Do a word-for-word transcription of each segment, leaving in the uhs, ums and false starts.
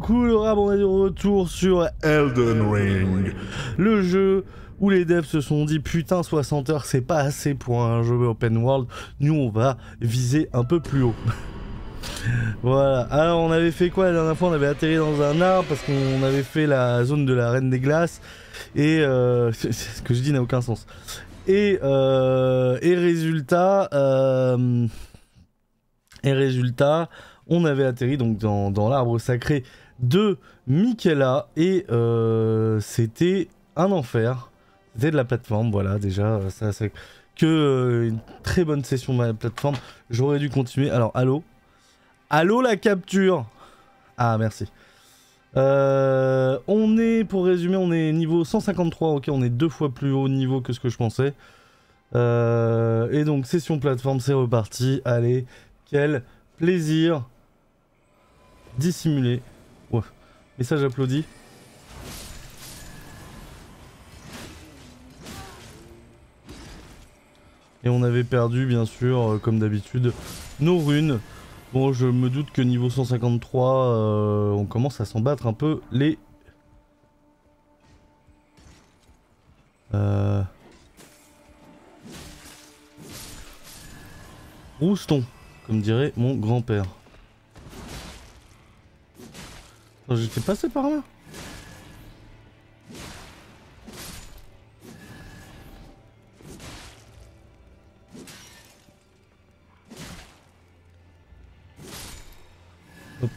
coucou le rab, on est de retour sur Elden Ring, le jeu où les devs se sont dit putain soixante heures c'est pas assez pour un jeu open world, nous on va viser un peu plus haut. Voilà, alors on avait fait quoi la dernière fois? On avait atterri dans un arbre parce qu'on avait fait la zone de la Reine des Glaces et euh, ce que je dis n'a aucun sens. Et, euh, et résultat, euh, et résultat, on avait atterri donc dans, dans l'arbre sacré de Miquella et euh, c'était un enfer. C'était de la plateforme, voilà déjà, ça c'est que euh, une très bonne session de la plateforme. J'aurais dû continuer. Alors allô, allô la capture. Ah merci. Euh, on est, pour résumer, on est niveau cent cinquante-trois. Ok, on est deux fois plus haut niveau que ce que je pensais. Euh, et donc session plateforme, c'est reparti. Allez, quel plaisir. Dissimulé. Ouais. Message applaudi. Et on avait perdu, bien sûr, euh, comme d'habitude, nos runes. Bon, je me doute que niveau cent cinquante-trois, euh, on commence à s'en battre un peu les... Euh... Rouston, comme dirait mon grand-père. J'étais passé par là. Hop.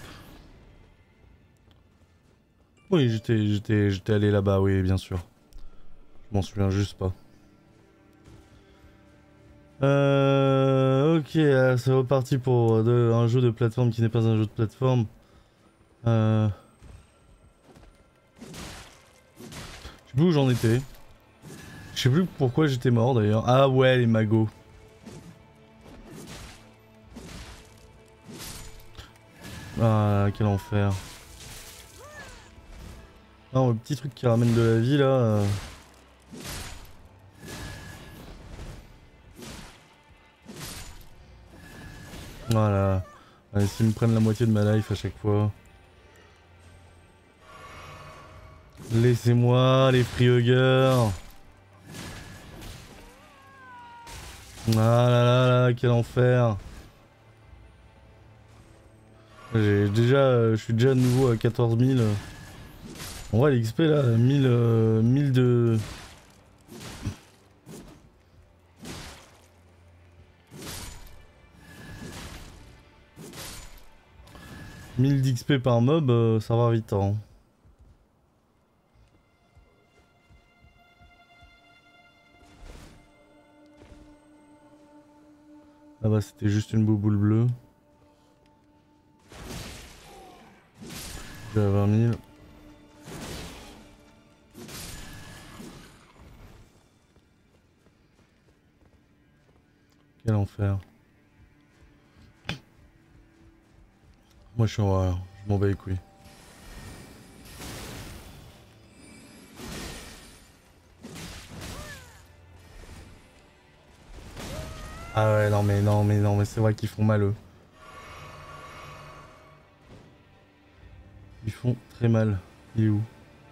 Oui, j'étais j'étais j'étais allé là-bas, oui, bien sûr. Je m'en souviens juste pas. Euh... Ok, c'est reparti pour de, un jeu de plateforme qui n'est pas un jeu de plateforme. Euh... Je sais plus où j'en étais. Je sais plus pourquoi j'étais mort d'ailleurs. Ah ouais, les magots. Ah, quel enfer. Non, le petit truc qui ramène de la vie là. Euh... Voilà. Allez, s'ils me prennent la moitié de ma life à chaque fois. Laissez-moi les freehuggers. Ah là là là, quel enfer. J'ai déjà, euh, je suis déjà de nouveau à quatorze mille. En vrai, l'X P là, mille, euh, mille de... mille d'X P par mob, euh, ça va vite hein. Ah bah c'était juste une bouboule bleue. J'ai à vingt mille. Quel enfer. Moi je suis en horreur, je m'en bats les couilles. Ah ouais non mais non mais non mais c'est vrai qu'ils font mal eux. Ils font très mal. Il est où?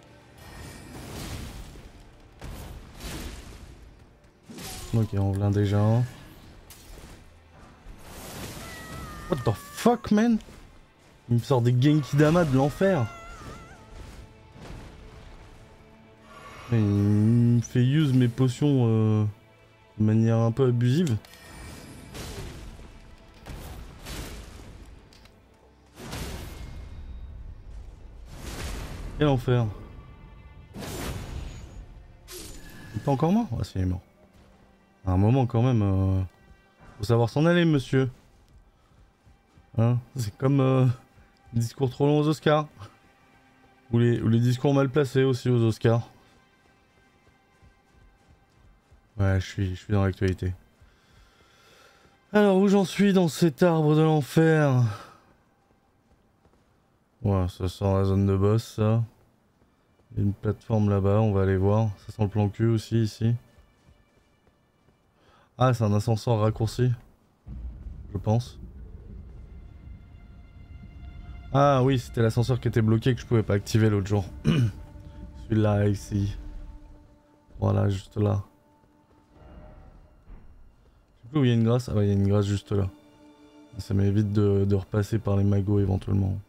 Ok, on vient déjà un. What the fuck man? Il me sort des Genki Dama de l'enfer. Il me fait use mes potions euh, de manière un peu abusive. Quel enfer. Il est pas encore mort? Ah si, il est mort. À un moment quand même, euh, faut savoir s'en aller monsieur. Hein, c'est comme euh, les discours trop longs aux Oscars. Ou les, ou les discours mal placés aussi aux Oscars. Ouais, je suis, je suis dans l'actualité. Alors où j'en suis dans cet arbre de l'enfer? Ouais, ça sent la zone de boss ça. Il y a une plateforme là-bas, on va aller voir. Ça sent le plan cul aussi ici. Ah, c'est un ascenseur raccourci. Je pense. Ah oui, c'était l'ascenseur qui était bloqué que je pouvais pas activer l'autre jour. Celui-là ici. Voilà, juste là. Je sais plus où il y a une grâce. Ah ouais, il y a une grâce juste là. Ça m'évite de, de repasser par les magots éventuellement.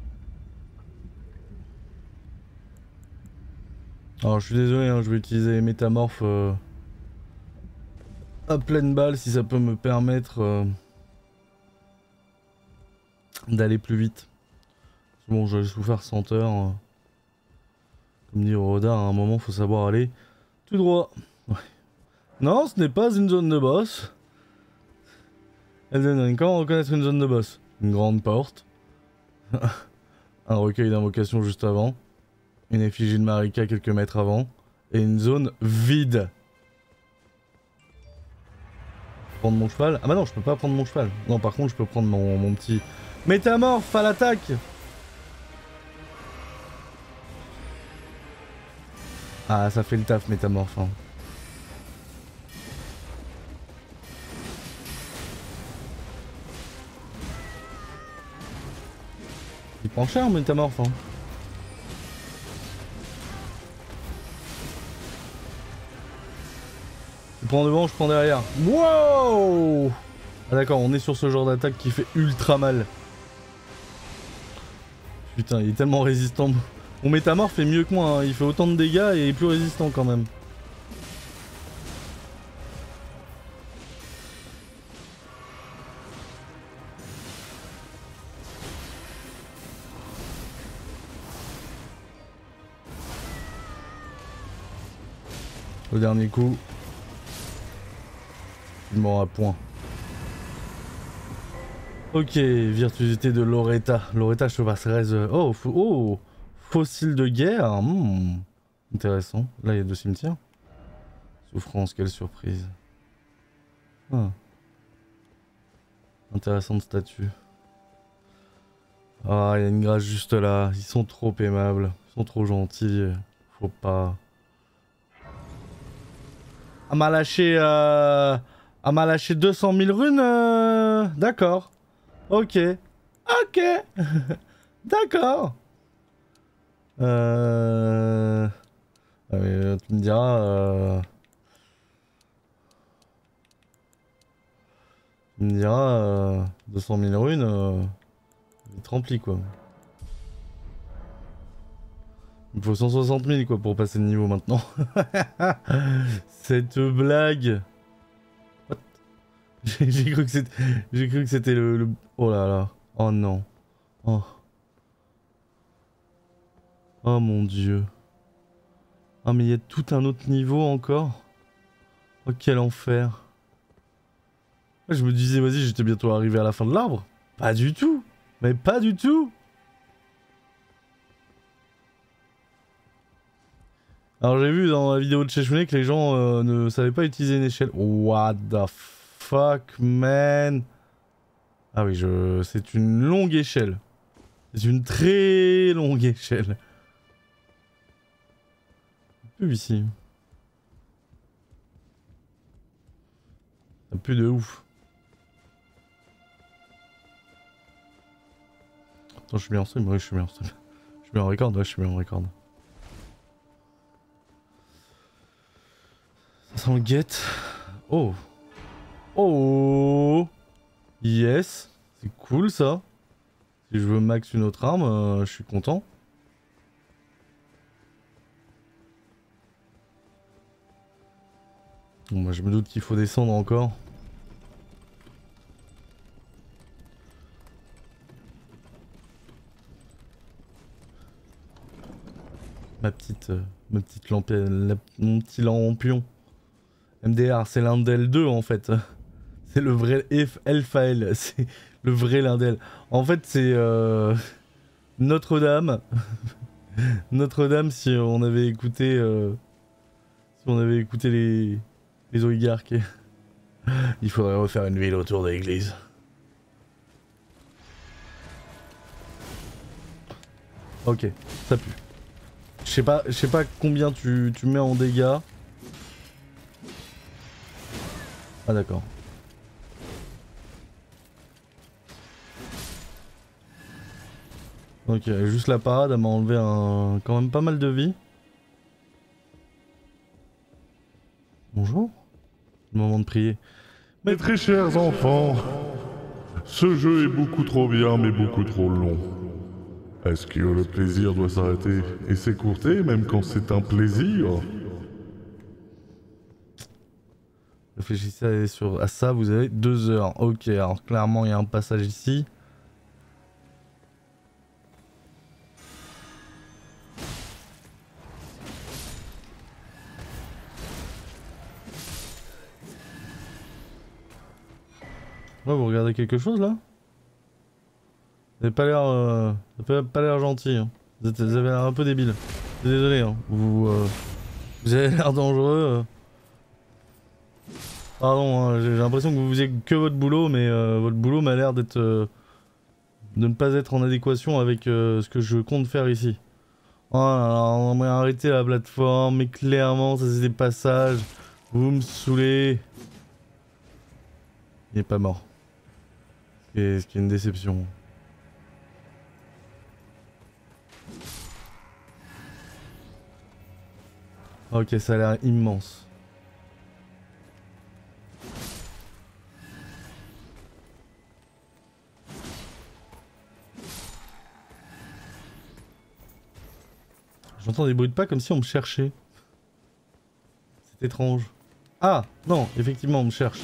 Alors je suis désolé, hein, je vais utiliser les métamorphes euh, à pleine balle si ça peut me permettre euh, d'aller plus vite. Bon, j'ai souffert cent heures. Euh, comme dit Roda, à un moment faut savoir aller tout droit. Ouais. Non, ce n'est pas une zone de boss. Elden Ring, comment reconnaître une zone de boss? Une grande porte. Un recueil d'invocations juste avant. Une effigie de Marika quelques mètres avant. Et une zone vide. Prendre mon cheval. Ah bah non, je peux pas prendre mon cheval. Non, par contre, je peux prendre mon, mon petit métamorphe à l'attaque. Ah, ça fait le taf, métamorphe. Hein. Il prend cher, métamorphe. Hein. Je prends devant, je prends derrière. Wow! Ah d'accord, on est sur ce genre d'attaque qui fait ultra mal. Putain, il est tellement résistant. Mon métamorphe fait mieux que moi, hein. Il fait autant de dégâts et il est plus résistant quand même. Le dernier coup. Il m'aura point. Ok, virtuosité de Loretta. Loretta chevasseresse. Oh, oh, fossile de guerre. Hmm. Intéressant. Là, il y a deux cimetières. Souffrance, quelle surprise. Ah. Intéressante statue. Ah, il y a une grâce juste là. Ils sont trop aimables. Ils sont trop gentils. Faut pas. Elle m'a lâché. Euh... Elle m'a lâché deux cent mille runes. Euh... D'accord. Ok. Ok. D'accord. Euh... Ah, mais tu me diras... Euh... Tu me diras... Euh... deux cent mille runes... Euh... Vite rempli quoi. Il faut cent soixante mille quoi pour passer de niveau maintenant. Cette blague. What? J'ai cru que c'était... J'ai cru que c'était le, le... Oh là là. Oh non. Oh. Oh mon dieu. Ah mais il y a tout un autre niveau encore. Oh quel enfer. Je me disais vas-y j'étais bientôt arrivé à la fin de l'arbre. Pas du tout. Mais pas du tout. Alors j'ai vu dans la vidéo de Cheshune que les gens euh, ne savaient pas utiliser une échelle. What the fuck man. Ah oui je... c'est une longue échelle. C'est une très longue échelle. Plus ici. Un peu de ouf. Attends, je suis bien en stream? Oui, je suis bien en stream. Je suis bien en record? Ouais, je suis bien en record. Ça sent le guette. Oh. Oh. Yes. C'est cool ça. Si je veux max une autre arme, euh, je suis content. Bon, bah, je me doute qu'il faut descendre encore. Ma petite, euh, ma petite lampe, la, mon petit lampion. M D R, c'est l'Indel deux en fait. C'est le vrai Elphael, c'est le vrai Lindel. En fait, c'est euh, Notre-Dame. Notre-Dame, si on avait écouté, euh, si on avait écouté les, les oligarques. Il faudrait refaire une ville autour de l'église. Ok, ça pue. Je sais pas, je sais pas combien tu, tu mets en dégâts. Ah d'accord. Ok, juste la parade, elle m'a enlevé un... quand même pas mal de vie. Bonjour. Le moment de prier. Mes très chers enfants, ce jeu est beaucoup trop bien mais beaucoup trop long. Est-ce que le plaisir doit s'arrêter et s'écourter même quand c'est un plaisir? Réfléchissez à, sur, à ça, vous avez deux heures. Ok, alors clairement il y a un passage ici. Ouais, vous regardez quelque chose là? Vous avez pas l'air, euh, vous avez pas l'air gentil. Hein. Vous, êtes, vous avez l'air un peu débile. Désolé. Hein. Vous, euh, vous avez l'air dangereux. Euh. Pardon. Hein, j'ai l'impression que vous faisiez que votre boulot, mais euh, votre boulot m'a l'air d'être, euh, de ne pas être en adéquation avec euh, ce que je compte faire ici. Oh là là, on va arrêter la plateforme, mais clairement, ça c'est des passages. Vous me saoulez. Il est pas mort. Ce qui est, ce qui est une déception. Ok, ça a l'air immense. J'entends des bruits de pas comme si on me cherchait. C'est étrange. Ah non, effectivement on me cherche.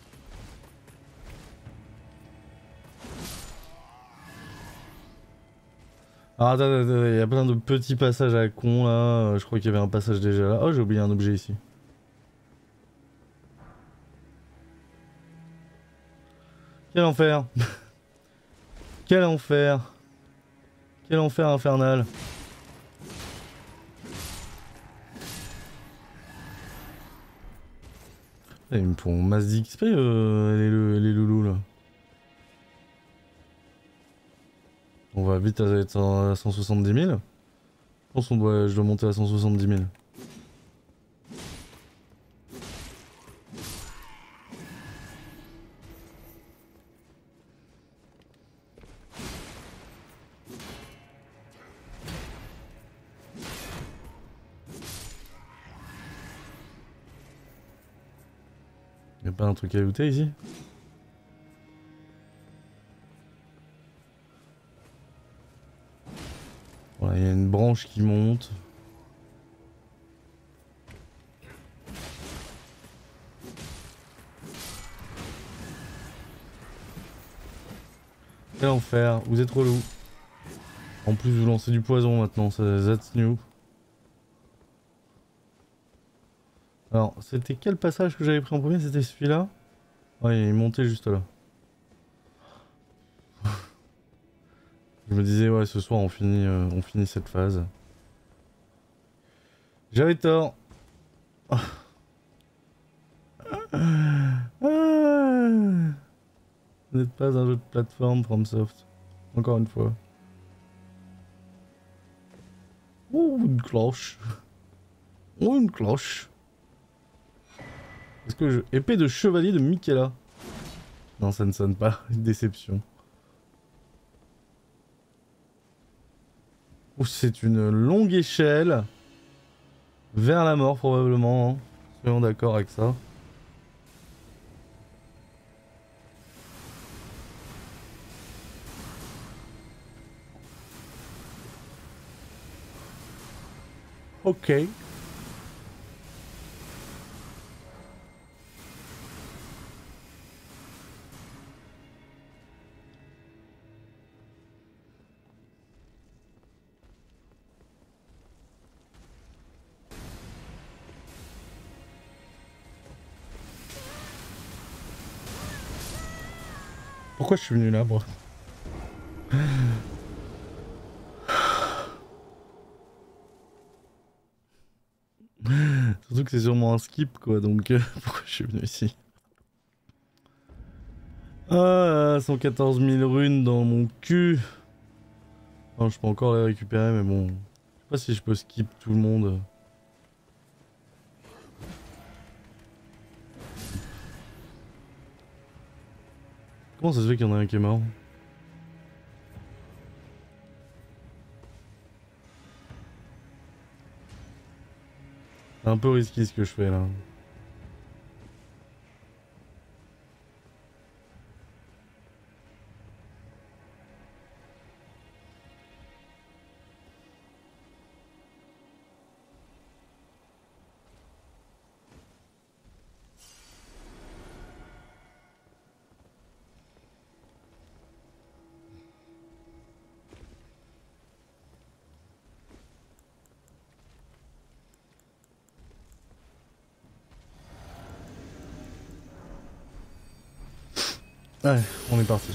Ah attends, attends, attends, il y a plein de petits passages à la con là. Je crois qu'il y avait un passage déjà là. Oh, j'ai oublié un objet ici. Quel enfer. Quel enfer. Quel enfer infernal. Ils me font masse d'X P euh, les, les loulous là. On va vite être à cent soixante-dix mille. Je pense qu'on doit, je dois monter à cent soixante-dix mille. Y'a pas un truc à looter ici? Voilà, il y a une branche qui monte. Quel enfer, vous êtes relou. En plus vous lancez du poison maintenant, that's new. Alors, c'était quel passage que j'avais pris en premier? C'était celui-là? Ouais, il est monté juste là. Je me disais, ouais, ce soir on finit, euh, on finit cette phase. J'avais tort. Ah. Vous n'êtes pas un jeu de plateforme FromSoft. Encore une fois. Oh, une cloche. Oh, une cloche. Est-ce que je... Épée de chevalier de Michaela. Non, ça ne sonne pas. Une déception. Oh, c'est une longue échelle. Vers la mort, probablement. Hein. Soyons d'accord avec ça. Ok. Pourquoi je suis venu là, moi? Surtout que c'est sûrement un skip, quoi, donc euh, pourquoi je suis venu ici? Ah, cent quatorze mille runes dans mon cul. Non, je peux encore les récupérer, mais bon... Je sais pas si je peux skip tout le monde. Comment ça se fait qu'il y en a un qui est mort? C'est un peu risqué ce que je fais là. Ouais, on est parti.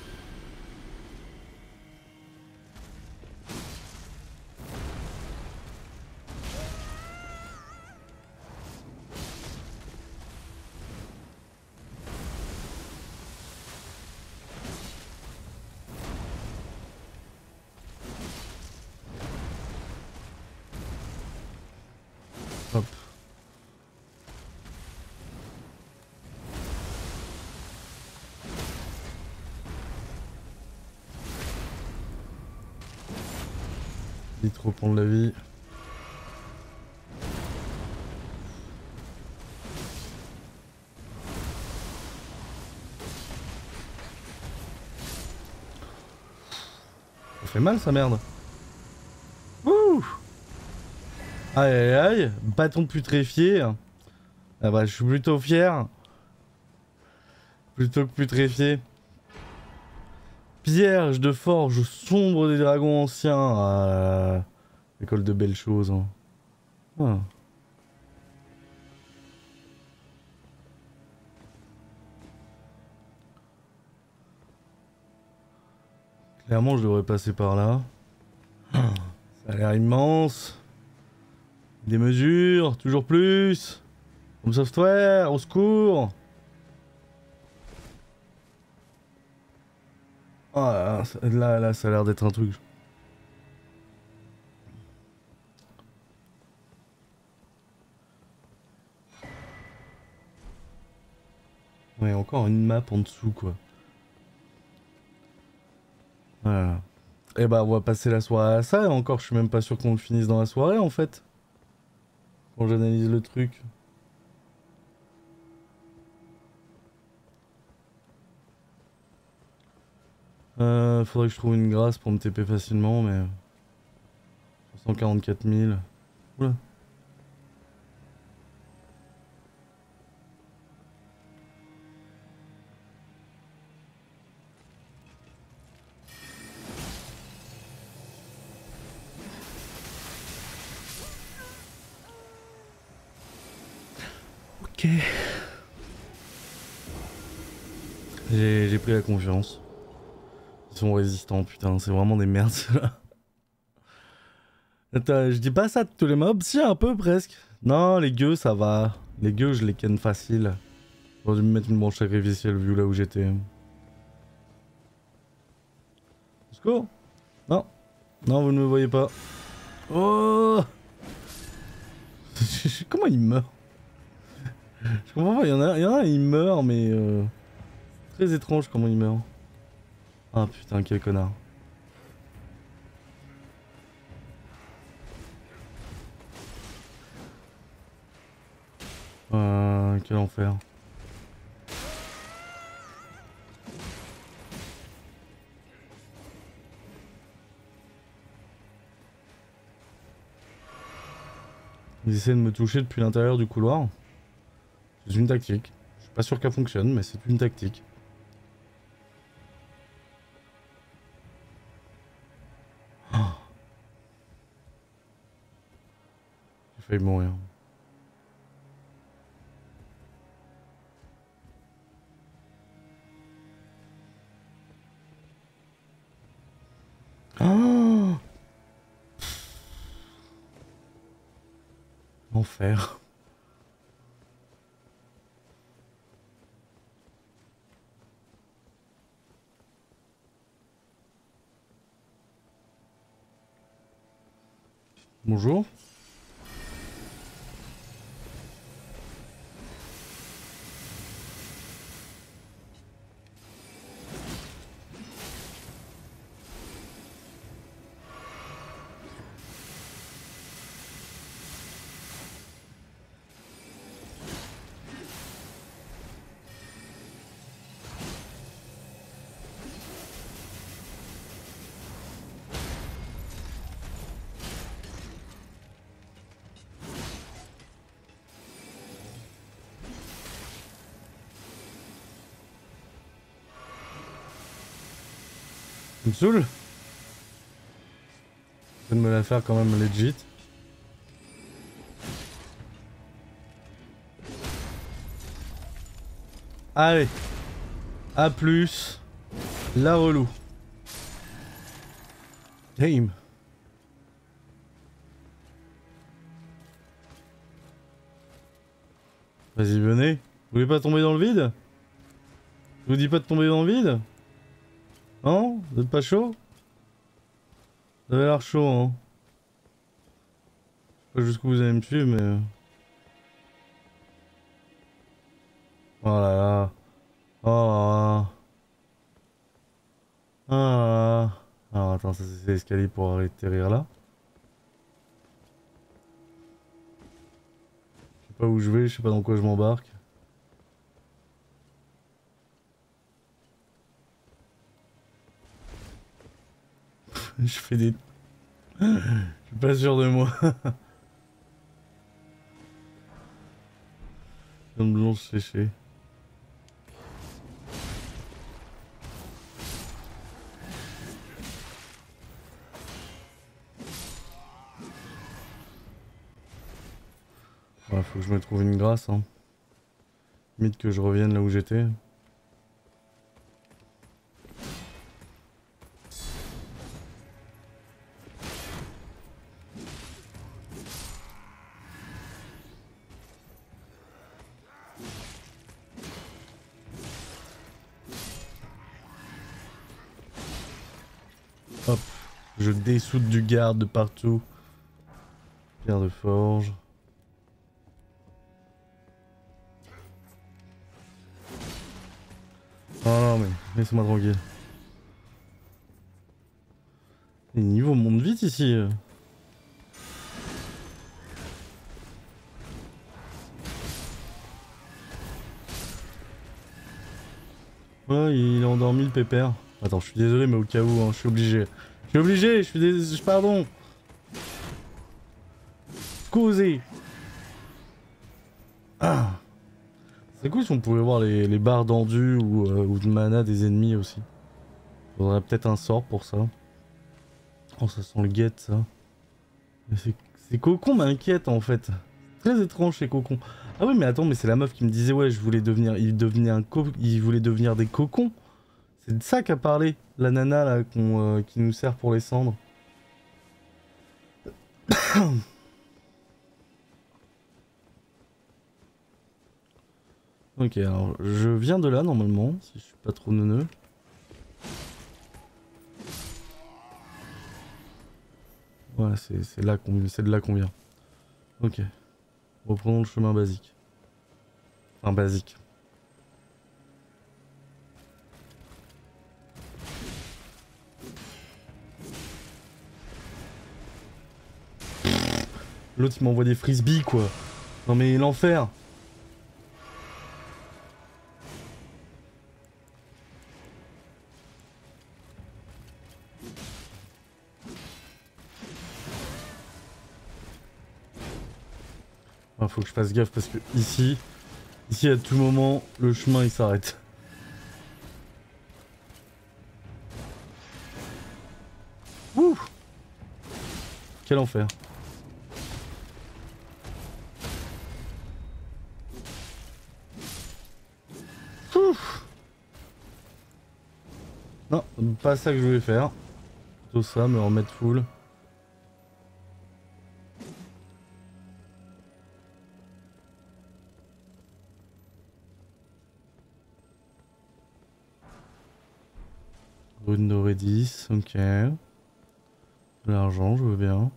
Hop. Vite reprendre la vie. Ça fait mal sa merde. Wouh! Aïe aïe aïe, bâton putréfié. Ah bah je suis plutôt fier. Plutôt que putréfié. Pierre de forge sombre des dragons anciens. Ah, école de belles choses. Hein. Ah. Clairement je devrais passer par là. Ça a l'air immense. Des mesures, toujours plus. Home software, au secours. Oh là, là, là, ça a l'air d'être un truc. Ouais, encore une map en dessous, quoi. Voilà. Et bah, on va passer la soirée à ça. Et encore, je suis même pas sûr qu'on le finisse dans la soirée, en fait. Quand j'analyse le truc. Euh, faudrait que je trouve une grâce pour me T P facilement, mais... cent quarante-quatre mille. Oula. Ok. J'ai pris la confiance. Ils sont résistants, putain, c'est vraiment des merdes ceux-là. Attends, je dis pas ça de tous les mobs, si un peu presque. Non, les gueux ça va. Les gueux je les ken facile. J'aurais dû me mettre une branche sacrificielle vu là où j'étais. Au secours. Non. Non, vous ne me voyez pas. Oh. Comment il meurt? Je comprends pas, il y en a, il y en a il meurt mais... Euh... Très étrange comment il meurt. Ah putain, quel connard. Euh, quel enfer. Ils essaient de me toucher depuis l'intérieur du couloir. C'est une tactique. Je suis pas sûr qu'elle fonctionne, mais c'est une tactique. Oh. J'ai failli mourir. Oh. Enfer. Bonjour. Tu me saoules? Je vais me la faire quand même legit. Allez. A plus. La relou. Game. Vas-y, venez. Vous voulez pas tomber dans le vide? Je vous dis pas de tomber dans le vide? Non? Vous êtes pas chaud? Vous avez l'air chaud, hein. Je sais pas jusqu'où vous allez me suivre, mais... Oh là là. Oh là là. Ah là là. Alors attends, ça c'est l'escalier pour atterrir là. Je sais pas où je vais, je sais pas dans quoi je m'embarque. Je fais des... Je suis pas sûr de moi. Une blanche séchée. Ouais, faut que je me trouve une grâce, hein. Limite que je revienne là où j'étais. Hop, je dessoude du garde de partout. Pierre de forge. Oh non mais laissez-moi tranquille. Les niveaux montent vite ici. Ouais, il a endormi le pépère. Attends, je suis désolé mais au cas où, hein, je suis obligé. Je suis obligé, je suis désolé, pardon. Causé. Ah. C'est cool si on pouvait voir les, les barres d'endu ou, euh, ou de mana des ennemis aussi. Faudrait peut-être un sort pour ça. Oh, ça sent le guette ça. Ces cocons m'inquiètent en fait. Très étrange ces cocons. Ah oui mais attends, mais c'est la meuf qui me disait ouais je voulais devenir. Il devenait un co... Il voulait devenir des cocons. C'est de ça qu'a parlé la nana là qu'on, euh, qui nous sert pour les cendres. Ok, alors je viens de là normalement, si je suis pas trop neuneux. Ouais, c'est là qu'on, c'est de là qu'on vient. Ok. Reprenons le chemin basique. Enfin basique. L'autre il m'envoie des frisbees quoi. Non mais l'enfer. Faut que je fasse gaffe parce que ici, ici à tout moment, le chemin il s'arrête. Ouh! Quel enfer. Ouh! Non, pas ça que je voulais faire. Plutôt ça, me remettre full. Rune dorée dix, ok. De l'argent, je veux bien.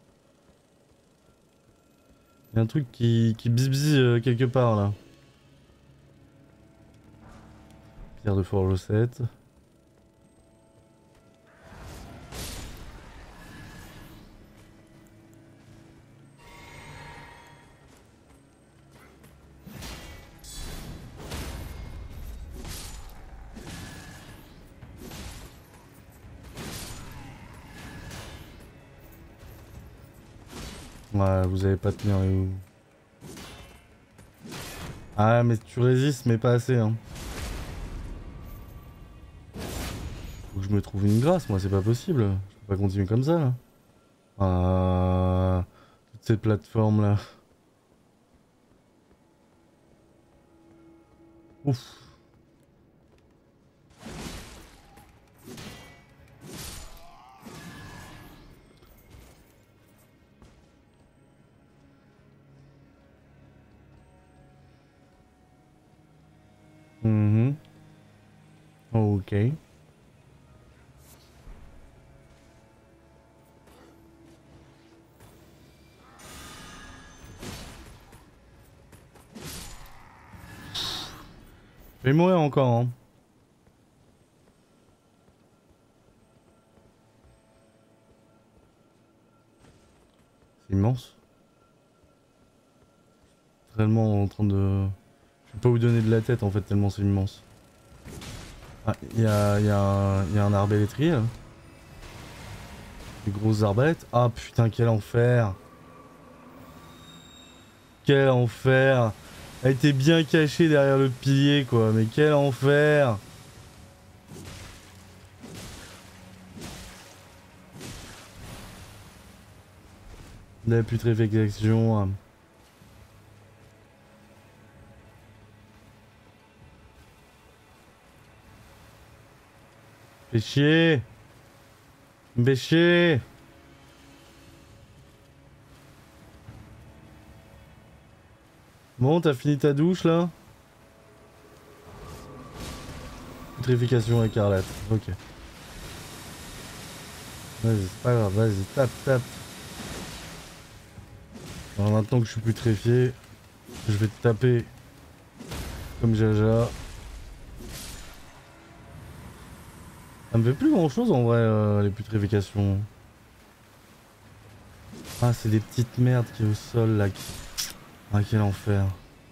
Il y a un truc qui, qui bisbise euh, quelque part là. Pierre de forge sept. Ouais, vous avez pas tenu où. Ah mais tu résistes mais pas assez hein. Faut que je je me trouve une grâce, moi, c'est pas possible. Je peux pas continuer comme ça, là. Ah, toute cette plateforme là. Ouf. Mhm. Ok. Je vais mourir encore, hein. C'est immense. Je suis réellement en train de... Je vais pas vous donner de la tête en fait, tellement c'est immense. Ah, il y a, y, a un... y a un arbalétrier là. Des grosses arbalètes. Ah putain, quel enfer. Quel enfer. Elle était bien cachée derrière le pilier quoi, mais quel enfer. La putréfaction. Fais chier. Me fais chier. Bon, t'as fini ta douche là? Putréfaction écarlate, ok. Vas-y, c'est pas grave, vas-y, tape, tape. Alors maintenant que je suis putréfié, je vais te taper comme Jaja. Ça me fait plus grand chose en vrai, euh, les putréfications. Ah, c'est des petites merdes qui est au sol là. Qui... Ah, quel enfer.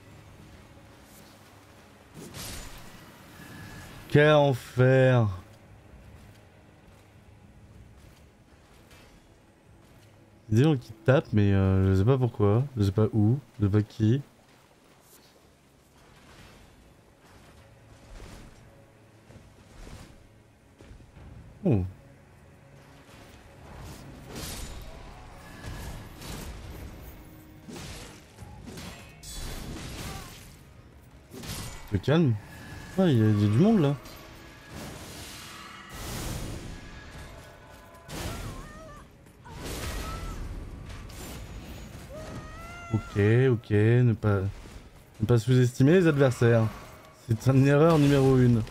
Quel enfer. Des gens qui tapent, mais euh, je sais pas pourquoi, je sais pas où, je sais pas qui. Oh. Tu te calmes. Ouais, il y, y a du monde là. Ok, ok, ne pas, ne pas sous-estimer les adversaires. C'est une erreur numéro une.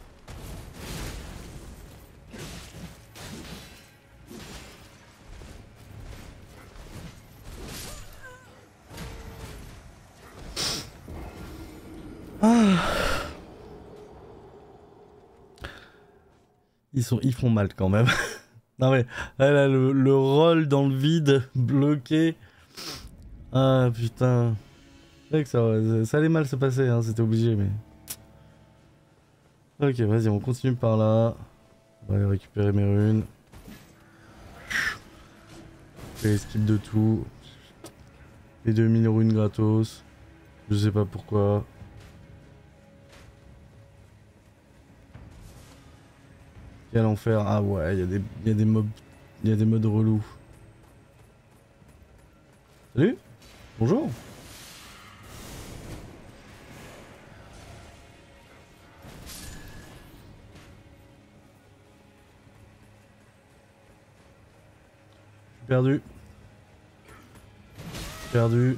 Ah. Ils sont, ils font mal quand même. Non mais, elle a le, le rôle dans le vide, bloqué. Ah putain. C'est vrai que ça, ça allait mal se passer, hein, c'était obligé mais... Ok, vas-y, on continue par là. On va aller récupérer mes runes. Je fais skip de tout. Les deux mille runes gratos. Je sais pas pourquoi. Quel enfer. Ah ouais, il y a des, y a des mobs, il y a des modes relous. Salut. Bonjour. Je suis perdu. Perdu.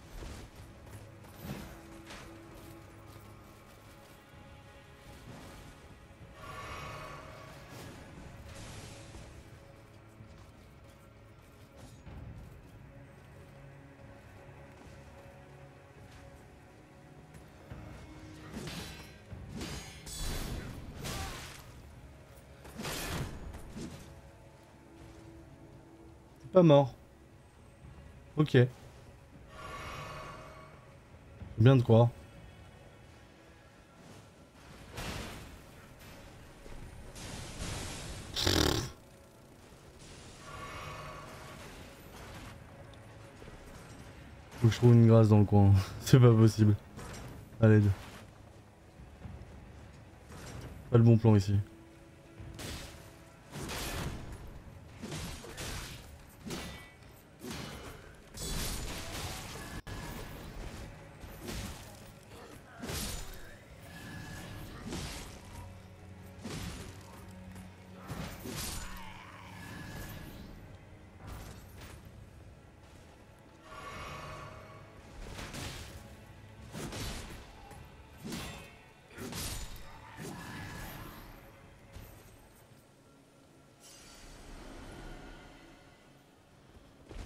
Pas mort. Ok. C'est bien de croire. Faut que je trouve une grâce dans le coin. C'est pas possible. À l'aide. Pas le bon plan ici.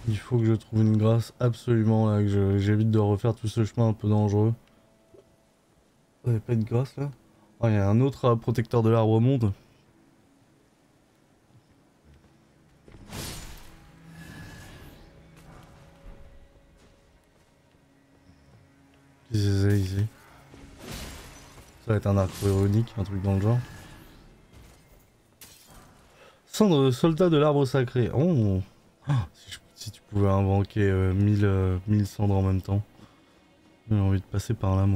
Il faut que je trouve une grâce absolument là, que j'évite de refaire tout ce chemin un peu dangereux. Il n'y a pas de grâce là? Oh, il y a un autre euh, protecteur de l'arbre monde. Qu'est-ce que c'est ici? Ça va être un arc ironique, un truc dans le genre. Cendre de soldat de l'arbre sacré. Oh, oh si, je, si tu pouvais invoquer euh, mille, euh, mille cendres en même temps. J'ai envie de passer par là, moi.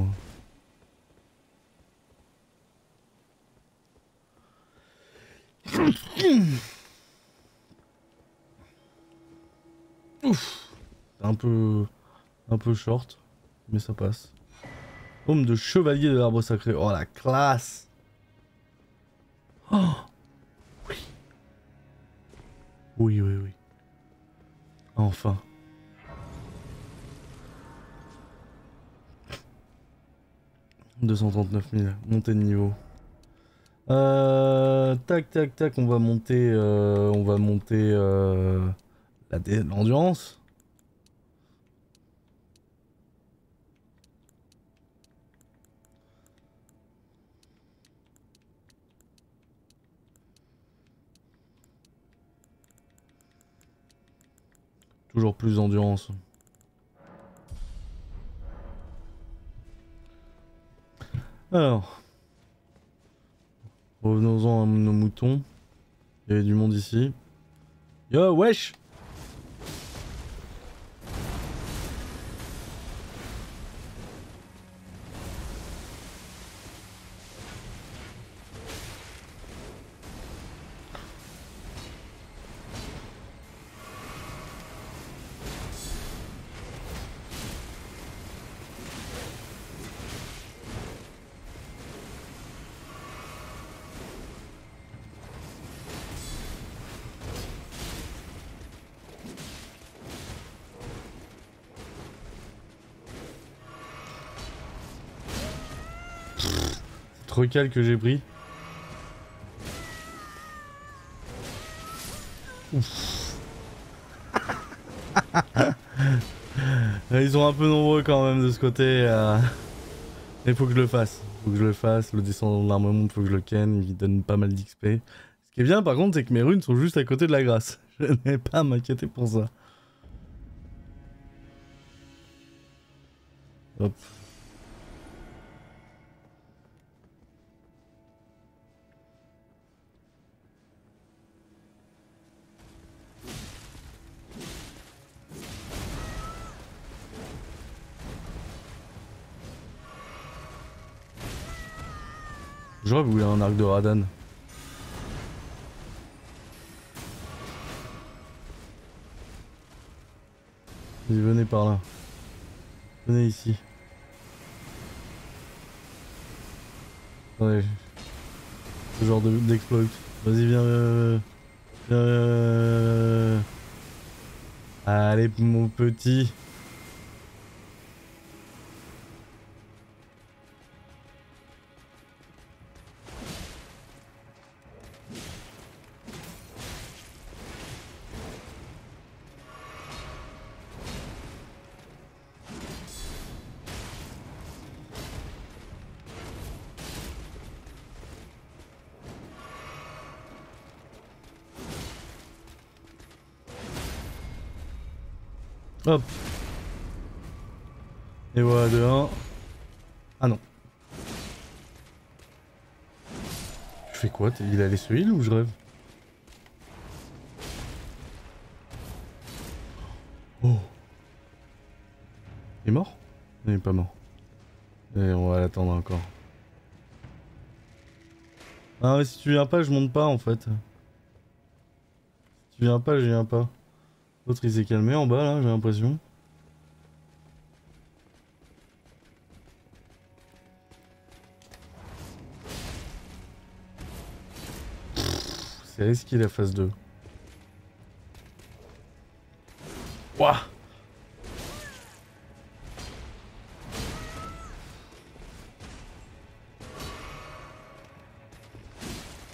Ouf. C'est un peu... un peu short, mais ça passe. Homme de chevalier de l'arbre sacré. Oh, la classe! Oh! Oui. Oui, oui, oui. Enfin. deux cent trente-neuf mille. Montée de niveau. Euh, tac, tac, tac. On va monter... Euh, on va monter... Euh, l'endurance. Toujours plus d'endurance. Alors. Revenons-en à nos moutons. Il y avait du monde ici. Yo, wesh! Recal que j'ai pris. Ouf. Ils sont un peu nombreux quand même de ce côté. Euh... Il faut que je le fasse. Faut que je le fasse. Le descendant de l'armement, faut que je le ken. Il donne pas mal d'X P. Ce qui est bien par contre, c'est que mes runes sont juste à côté de la grâce. Je n'ai pas à m'inquiéter pour ça. Hop. J'aurais voulu un arc de Radan. Vas-y, venez par là. Venez ici. Attendez. Ce genre d'exploit. Vas-y, viens. Euh, viens, euh... Allez, mon petit. Hop. Et voilà de un. Ah non. Je fais quoi? Il allait se heal ou je rêve? Oh. Il est mort? Il est pas mort. Et on va l'attendre encore. Ah mais si tu viens pas, je monte pas en fait. Si tu viens pas, je viens pas. L'autre il s'est calmé en bas là, j'ai l'impression. C'est risqué la phase deux. Ouah.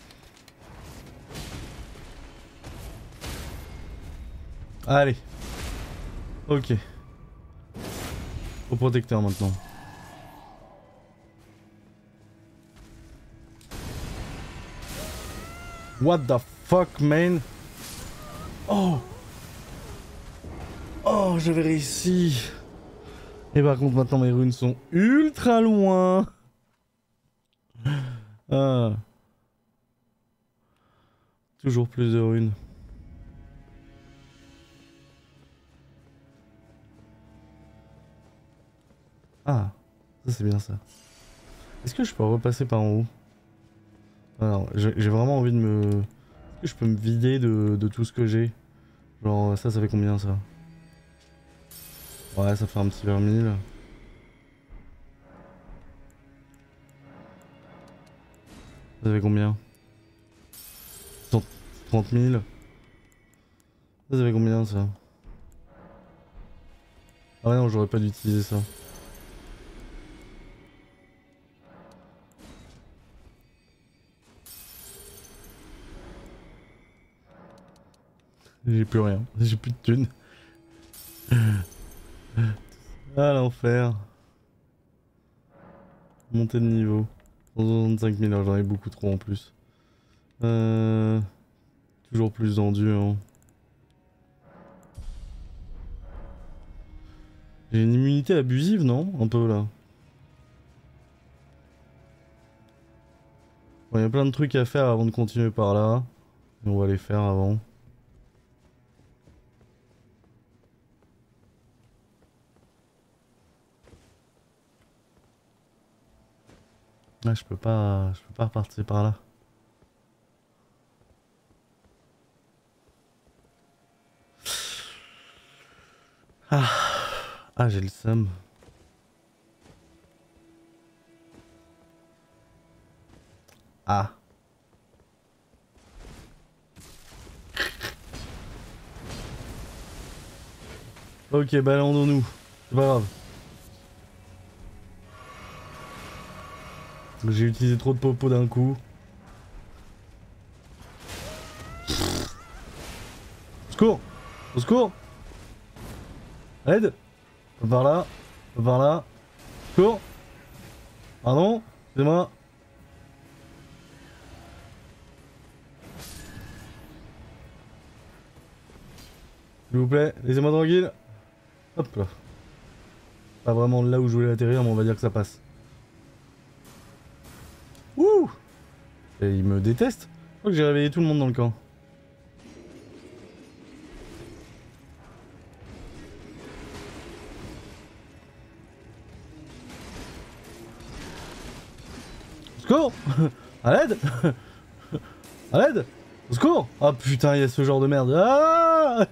Allez. Ok. Au protecteur maintenant. What the fuck, man? Oh! Oh, j'avais réussi! Et par contre, maintenant mes runes sont ultra loin! Ah. Toujours plus de runes. Ah, ça c'est bien ça. Est-ce que je peux repasser par en haut? Alors, j'ai vraiment envie de me... Est-ce que je peux me vider de, de tout ce que j'ai? Genre, ça, ça fait combien ça? Ouais, ça fait un petit vingt mille. Ça fait combien? trente mille. Ça, ça fait combien ça? Ah ouais, non, j'aurais pas dû utiliser ça. J'ai plus rien, j'ai plus de thunes. Ah l'enfer. Montée de niveau. cent soixante-cinq mille, j'en ai beaucoup trop en plus. Euh... Toujours plus tendu, hein. J'ai une immunité abusive, non? Un peu là. Bon, y a plein de trucs à faire avant de continuer par là. Et on va les faire avant. Ah, je peux pas, je peux pas repartir par là. Ah, ah j'ai le seum. Ah. Ok, balandons-nous. C'est pas grave. J'ai utilisé trop de popo d'un coup. Au secours! Au secours! Aide! Par là. Par là. Secours! Pardon? Excusez-moi. S'il vous plaît, laissez-moi tranquille. Hop là. Pas vraiment là où je voulais atterrir, mais on va dire que ça passe. Ouh! Et il me déteste. Je crois que j'ai réveillé tout le monde dans le camp. Au secours! À l'aide! À l'aide! Au secours! Ah putain, il y a ce genre de merde. Ah!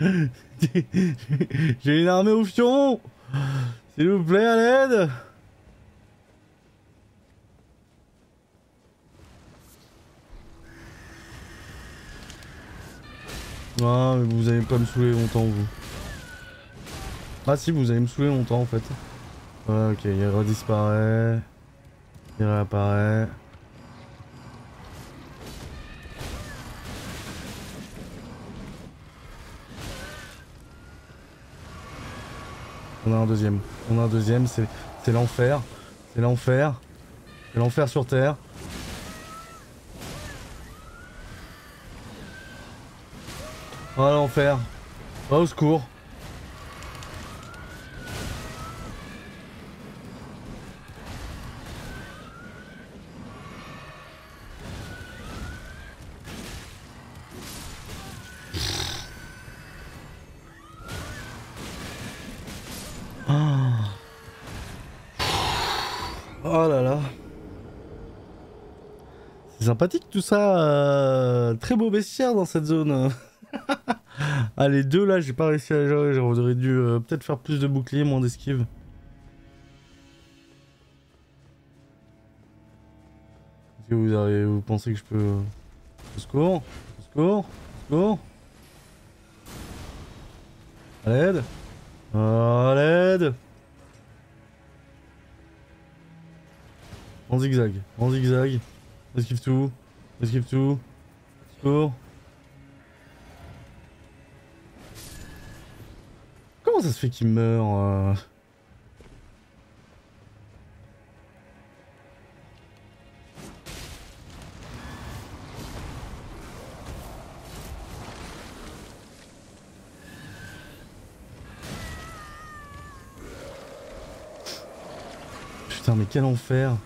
J'ai une armée au fion! S'il vous plaît, à l'aide! Ah, mais vous allez pas me saouler longtemps, vous. Ah si, vous allez me saouler longtemps, en fait. Ouais, ok, il redisparaît. Il réapparaît. On a un deuxième. On a un deuxième, c'est l'enfer. C'est l'enfer. C'est l'enfer sur Terre. Oh l'enfer. Oh, au secours. Oh là là. C'est sympathique tout ça. Euh, très beau bestiaire dans cette zone. Ah les deux là j'ai pas réussi à les gérer. J'aurais dû euh, peut-être faire plus de boucliers, moins d'esquive. Est-ce que vous, avez, vous pensez que je peux... Au secours. Au secours. Au secours. À l'aide. À l'aide. En zigzag, en zigzag. Esquive tout, esquive tout. Secours. Comment ça se fait qu'il meurt euh... Putain, mais quel enfer.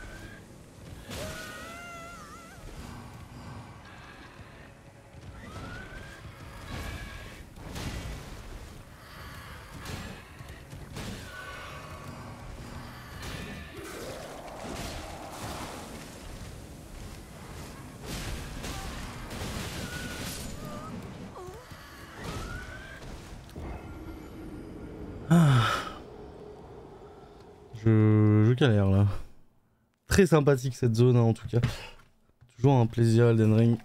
Ah. Je... je galère là. Très sympathique cette zone hein, en tout cas. Toujours un plaisir Elden Ring.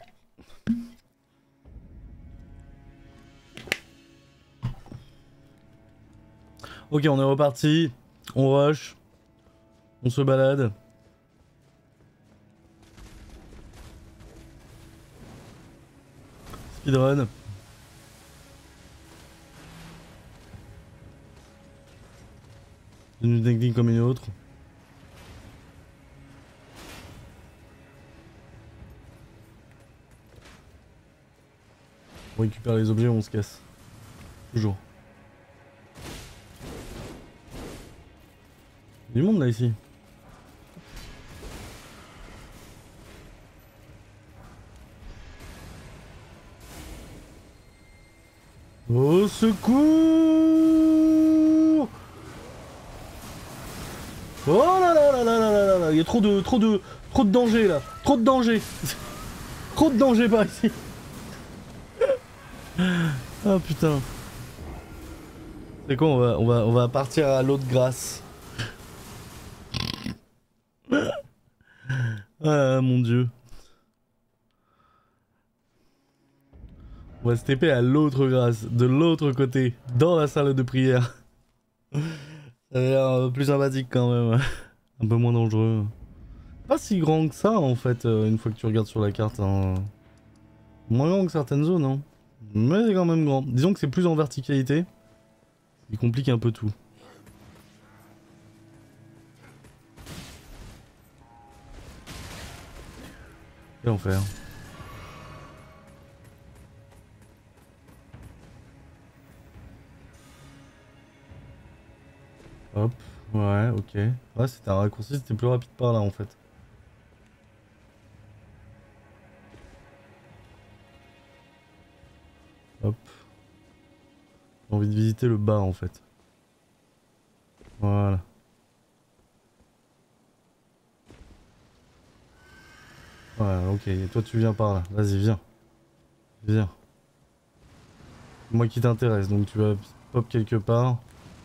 Ok, on est reparti. On rush. On se balade. Speedrun. Une technique comme une autre. On récupère les objets, on se casse. Toujours. Il y a du monde là ici. Au secours! Oh là là là là là là là! Il y a trop de trop de trop de danger là! Trop de danger! Trop de danger par ici! Ah putain! C'est quoi? On va on va on va partir à l'eau de grâce. Ah mon dieu. On va se taper à l'autre grâce, de l'autre côté, dans la salle de prière. Ça a l'air plus sympathique quand même. Un peu moins dangereux. Pas si grand que ça en fait, une fois que tu regardes sur la carte. Hein. Moins grand que certaines zones, hein. Mais c'est quand même grand. Disons que c'est plus en verticalité. Il complique un peu tout. Quel enfer. Hop, ouais, ok. Ouais, c'était un raccourci, c'était plus rapide par là en fait. Hop. J'ai envie de visiter le bas en fait. Voilà. Voilà, ok. Et toi tu viens par là. Vas-y, viens. Viens. Moi qui t'intéresse, donc tu vas pop quelque part.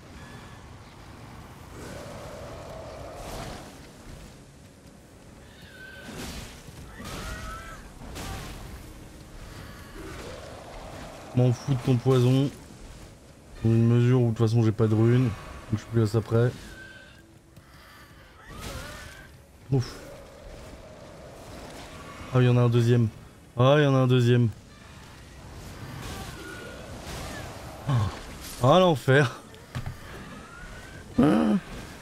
M'en fous de ton poison. Dans une mesure où de toute façon j'ai pas de runes. Donc je suis plus à ça près. Ouf. Ah, il y en a un deuxième. Ah, il y en a un deuxième. Ah, l'enfer. Ah.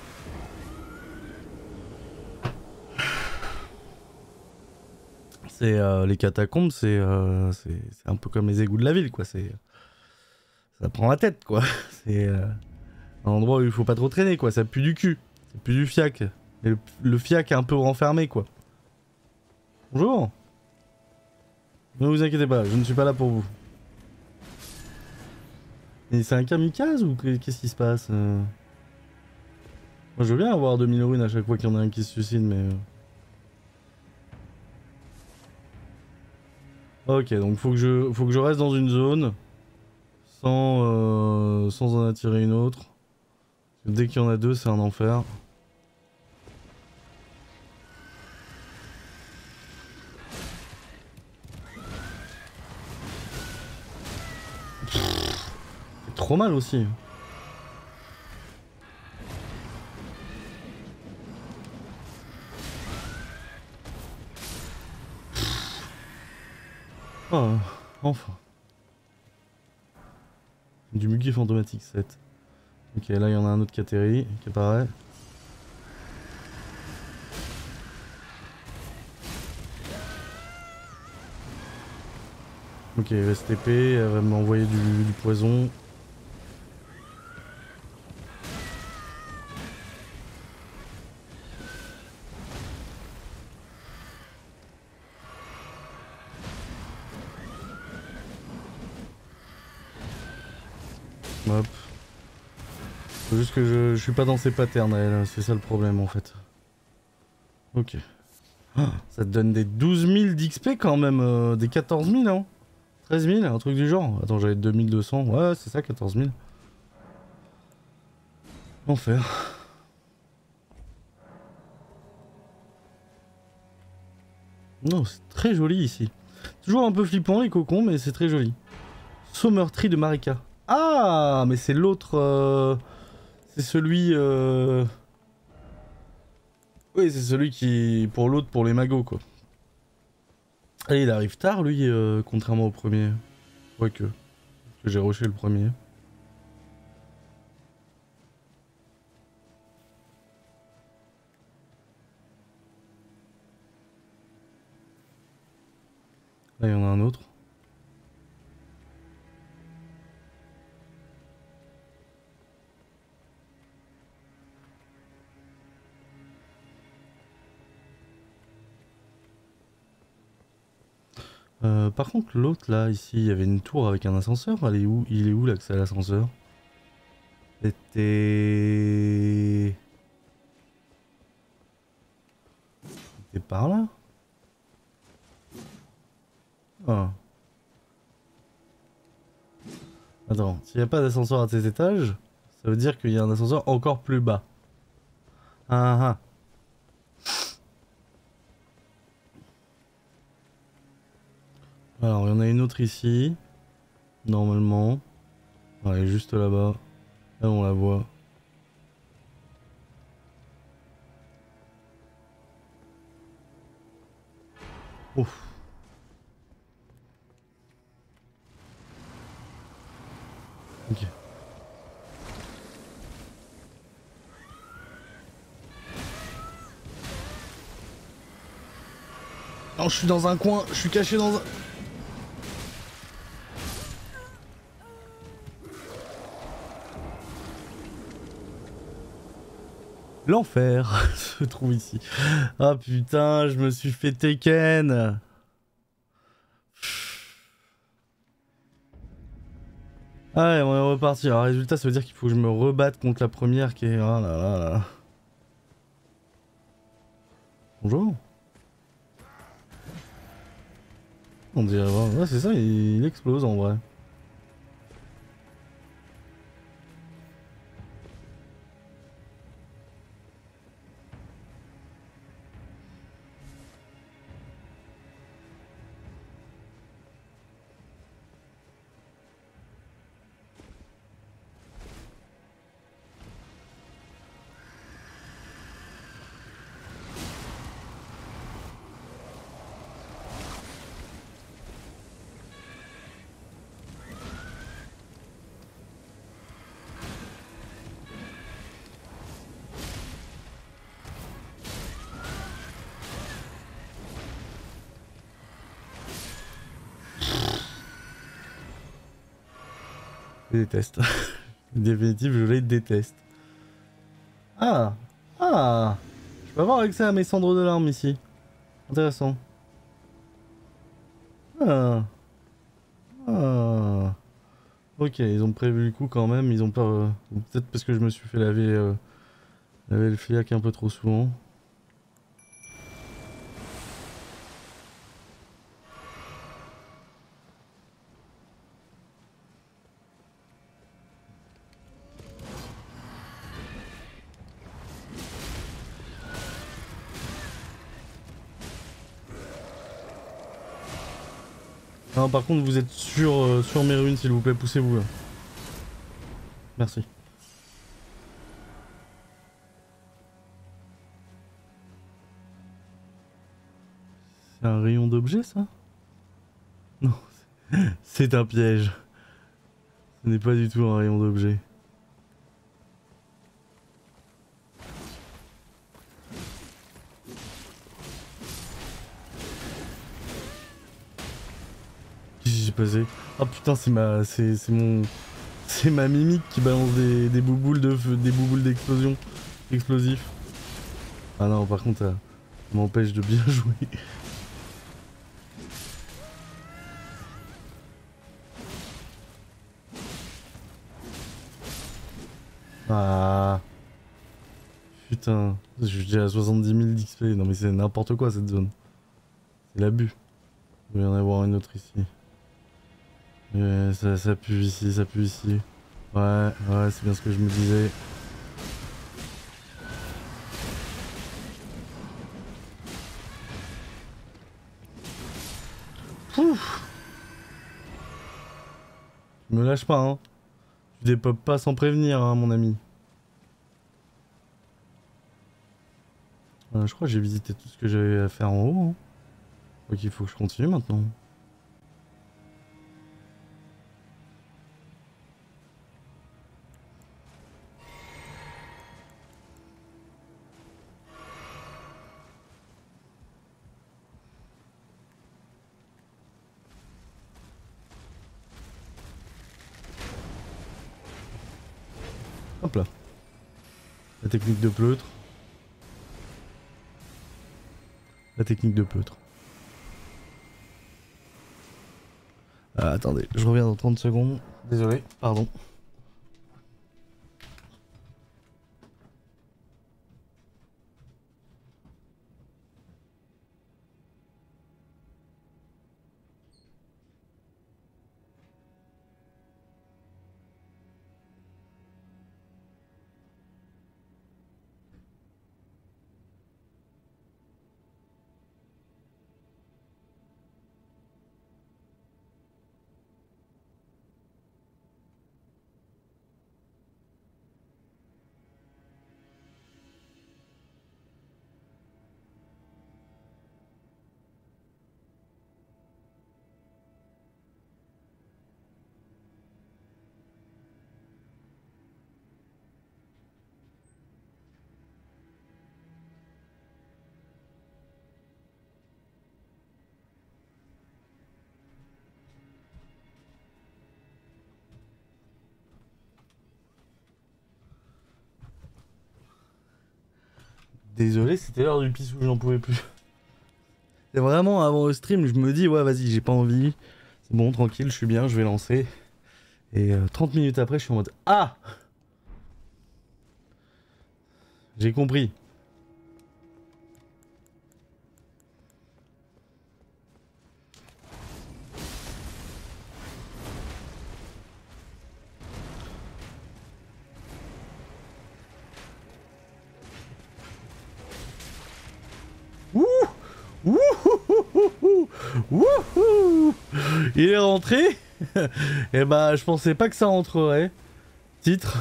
C'est euh, les catacombes, c'est euh, c'est un peu comme les égouts de la ville, quoi. C'est ça prend la tête, quoi. C'est euh, un endroit où il faut pas trop traîner, quoi. Ça pue du cul, ça pue du fiac. Et le, le fiac est un peu renfermé, quoi. Bonjour. Ne vous inquiétez pas, je ne suis pas là pour vous. Mais c'est un kamikaze ou qu'est-ce qui se passe euh... Moi je veux bien avoir deux mille runes à chaque fois qu'il y en a un qui se suicide, mais... Ok, donc faut que je, faut que je reste dans une zone sans, euh, sans en attirer une autre. Dès qu'il y en a deux, c'est un enfer. C'est trop mal aussi. Oh, enfin. Du Mugi fantomatique sept. Ok, là il y en a un autre qui atterrit, qui apparaît. Ok, S T P, elle va m'envoyer du, du poison. Hop. C'est juste que je, je suis pas dans ses patterns, c'est ça le problème en fait. Ok. Ah, ça te donne des douze mille d'X P quand même, euh, des quatorze mille hein. treize mille, un truc du genre. Attends, j'avais deux mille deux cents, ouais c'est ça, quatorze mille. Enfer. Non, c'est très joli ici. Toujours un peu flippant les cocons, mais c'est très joli. Saumeurtrie de Marika. Ah, mais c'est l'autre... Euh... C'est celui... Euh... Oui, c'est celui qui... Pour l'autre, pour les magots, quoi. Allez, il arrive tard, lui, euh, contrairement au premier. Ouais que... que j'ai rushé le premier. Là, il y en a un autre. Euh, par contre, l'autre là, ici, il y avait une tour avec un ascenseur. Elle est où? Il est où l'accès à l'ascenseur? C'était. C'était par là? Ah. Attends, s'il n'y a pas d'ascenseur à cet étage, ça veut dire qu'il y a un ascenseur encore plus bas. Ah ah. Alors, il y en a une autre ici. Normalement. Ouais, elle est juste là-bas. Là, on la voit. Ouf. Ok. Non, je suis dans un coin, je suis caché dans un... L'enfer se trouve ici. Ah putain, je me suis fait Tekken. Ah ouais, on est reparti. Alors résultat, ça veut dire qu'il faut que je me rebatte contre la première qui est... Oh là là là. Bonjour. On dirait... Ouais, c'est ça, il... il explose en vrai. Je déteste. Définitive, je les déteste. Ah. Ah. Je peux avoir accès à mes cendres de larmes ici. Intéressant. Ah. Ah. Ok, ils ont prévu le coup quand même. Ils ont pas... Euh... Peut-être parce que je me suis fait laver... Euh... laver le fiac un peu trop souvent. Non, par contre, vous êtes sur, euh, sur mes runes, s'il vous plaît, poussez-vous là. Merci. C'est un rayon d'objet, ça? Non, c'est un piège. Ce n'est pas du tout un rayon d'objets. Qu'est-ce qui s'est passé? Ah putain, c'est ma, c'est c'est mon, c'est ma mimique qui balance des, des bouboules de feu, des bouboules d'explosion, explosifs. Ah non, par contre, ça m'empêche de bien jouer. Ah putain, je suis déjà à soixante-dix mille d'X P. Non mais c'est n'importe quoi cette zone. C'est l'abus. Il va y en avoir une autre ici. Et ça, ça pue ici, ça pue ici. Ouais, ouais, c'est bien ce que je me disais. Ouf. Me lâche pas, hein. Tu dépopes pas sans prévenir, hein, mon ami. Euh, je crois que j'ai visité tout ce que j'avais à faire en haut. Hein. Donc il faut que je continue maintenant. Hop là. La technique de pleutre. La technique de pleutre. Ah, attendez, je reviens dans trente secondes. Désolé, pardon. Désolé, c'était l'heure du pissou, j'en pouvais plus. C'est vraiment avant le stream, je me dis, ouais, vas-y, j'ai pas envie. C'est bon, tranquille, je suis bien, je vais lancer. Et euh, trente minutes après, je suis en mode, ah! J'ai compris. Ouh! Wouhou! Wouhou! Il est rentré? Et bah, je pensais pas que ça rentrerait. Titre.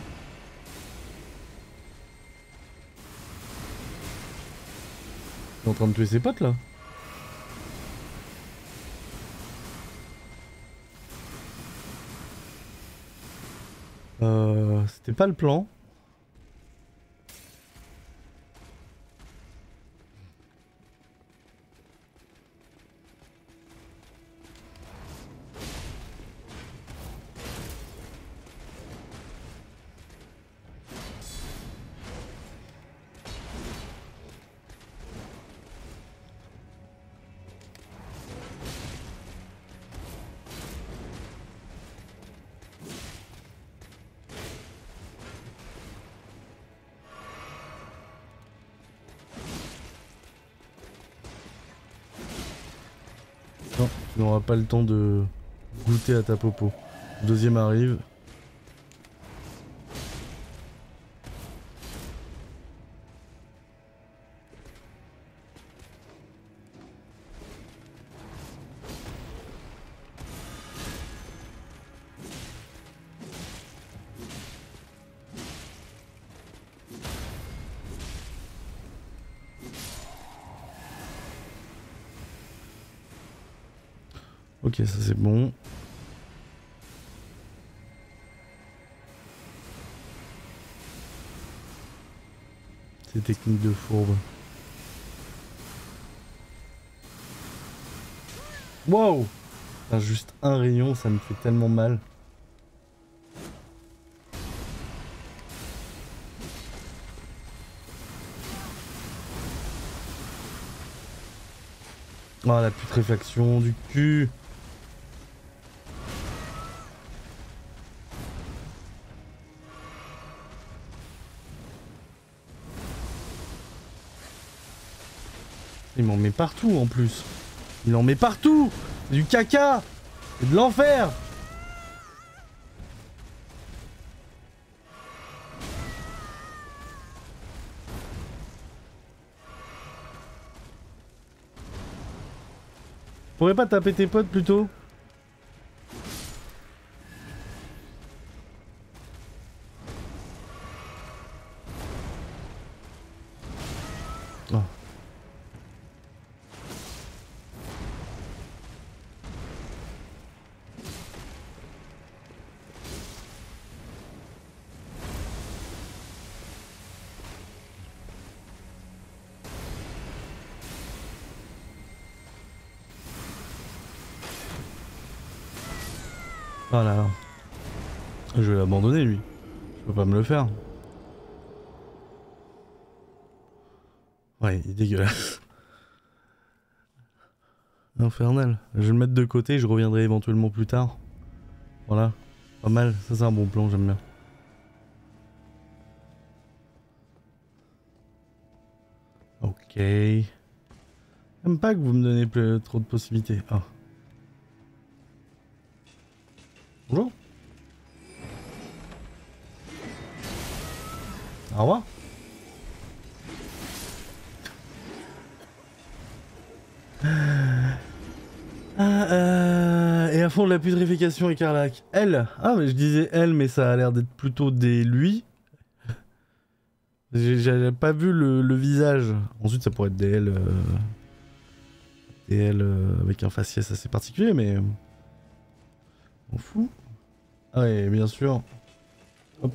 Il est en train de tuer ses potes là. Euh, c'était pas le plan. Non, tu n'auras pas le temps de goûter à ta popo. Le deuxième arrive. Ok, ça c'est bon. Ces techniques de fourbe. Wow! Enfin, juste un rayon, ça me fait tellement mal. Oh la putréfaction du cul. Il m'en met partout en plus. Il en met partout. C'est du caca. C'est de l'enfer. Pourrais pas taper tes potes plutôt? Oh. Oh là là. Je vais l'abandonner lui. Je peux pas me le faire. Ouais, il est dégueulasse. Infernal. Je vais le mettre de côté, je reviendrai éventuellement plus tard. Voilà. Pas mal. Ça c'est un bon plan, j'aime bien. Ok. J'aime pas que vous me donnez plus, trop de possibilités. Ah. Bonjour. Au revoir. Ah, euh, et à fond de la putréfaction écarlac. Elle. Ah mais je disais elle mais ça a l'air d'être plutôt des lui. J'avais pas vu le, le visage. Ensuite ça pourrait être des L. Euh, des L euh, avec un faciès assez particulier mais... On fout. Ah ouais bien sûr. Hop.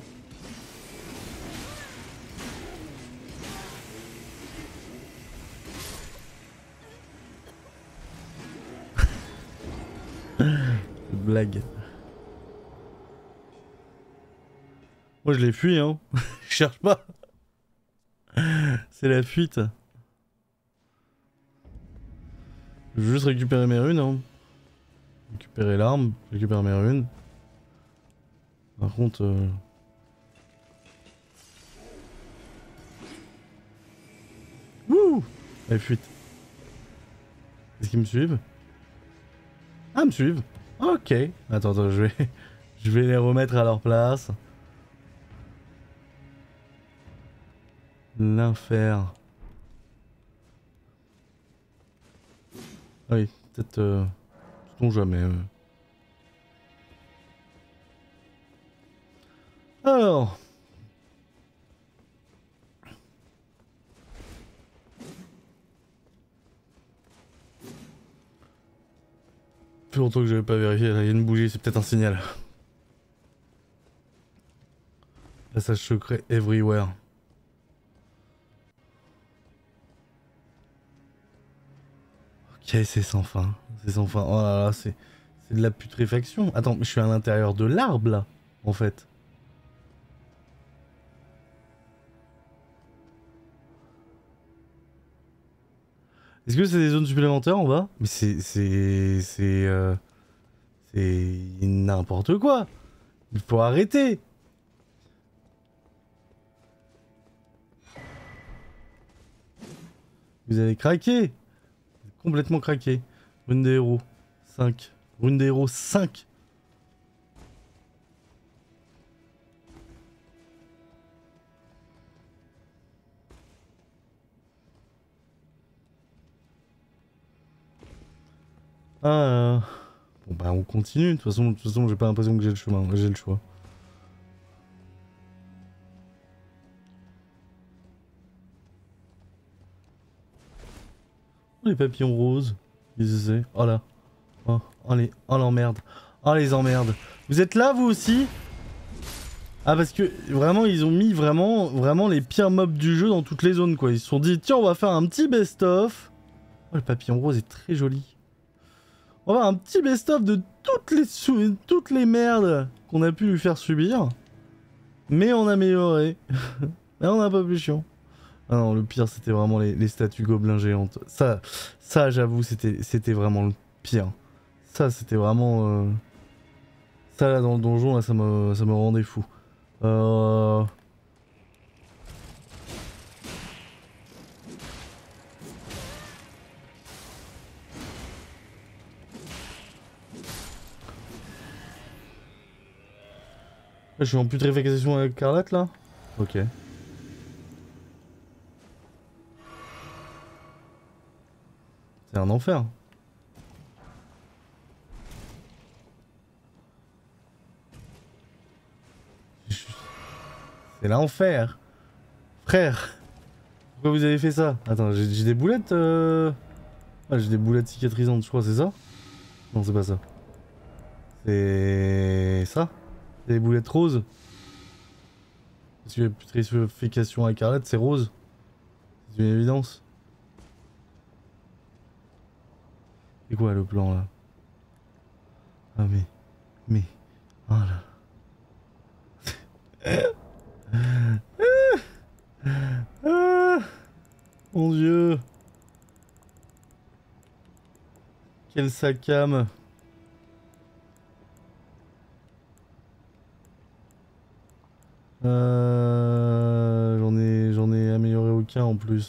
Blague. Moi je l'ai fui hein. Je cherche pas. C'est la fuite. Je veux juste récupérer mes runes hein. Récupérer l'arme, récupérer mes runes. Par contre... Euh... Wouh! Elle fuite. Est-ce qu'ils me suivent? Ah, ils me suivent. Ok. Attends, attends, je vais... je vais les remettre à leur place. L'enfer. Oui, peut-être... Euh... Sait-on jamais. Euh... Alors... Plus longtemps que j'avais pas vérifié, là il y a une bougie, c'est peut-être un signal. Passage secret everywhere. Ok, c'est sans fin. C'est sans fin. Oh là là, c'est de la putréfaction. Attends, mais je suis à l'intérieur de l'arbre là, en fait. Est-ce que c'est des zones supplémentaires en bas? Mais c'est... C'est... C'est... Euh, c'est... n'importe quoi. Il faut arrêter. Vous avez craqué. Vous avez complètement craqué. Rune des héros. cinq. Rune des héros cinq. Ah, bon bah on continue, de toute façon, de toute façon j'ai pas l'impression que j'ai le chemin, j'ai le choix. Oh, les papillons roses, ils essaient. Oh là, oh, oh les, oh l'emmerde, oh les emmerdes. Vous êtes là vous aussi? Ah parce que vraiment ils ont mis vraiment vraiment les pires mobs du jeu dans toutes les zones quoi. Ils se sont dit tiens on va faire un petit best-of. Oh, le papillon rose est très joli. On va faire un petit best-of de toutes les sou toutes les merdes qu'on a pu lui faire subir. Mais on a amélioré. Mais on a pas plus chiant. Ah non le pire c'était vraiment les, les statues gobelins géantes. Ça, ça j'avoue c'était c'était vraiment le pire. Ça c'était vraiment... Euh... Ça là dans le donjon là ça me, ça me rendait fou. Euh... Je suis en putréfaction avec Carlotte là. Ok. C'est un enfer. C'est l'enfer. Frère. Pourquoi vous avez fait ça? Attends, j'ai des boulettes euh... Ah, j'ai des boulettes cicatrisantes, je crois, c'est ça? Non, c'est pas ça. C'est ça? C'est des boulettes roses? Parce que la putréfaction à Carlotte, c'est rose. C'est une évidence. C'est quoi le plan là? Ah mais... Mais... Oh là... Ah, mon dieu. Quel saccam. Euh, j'en ai, j'en ai amélioré aucun en plus.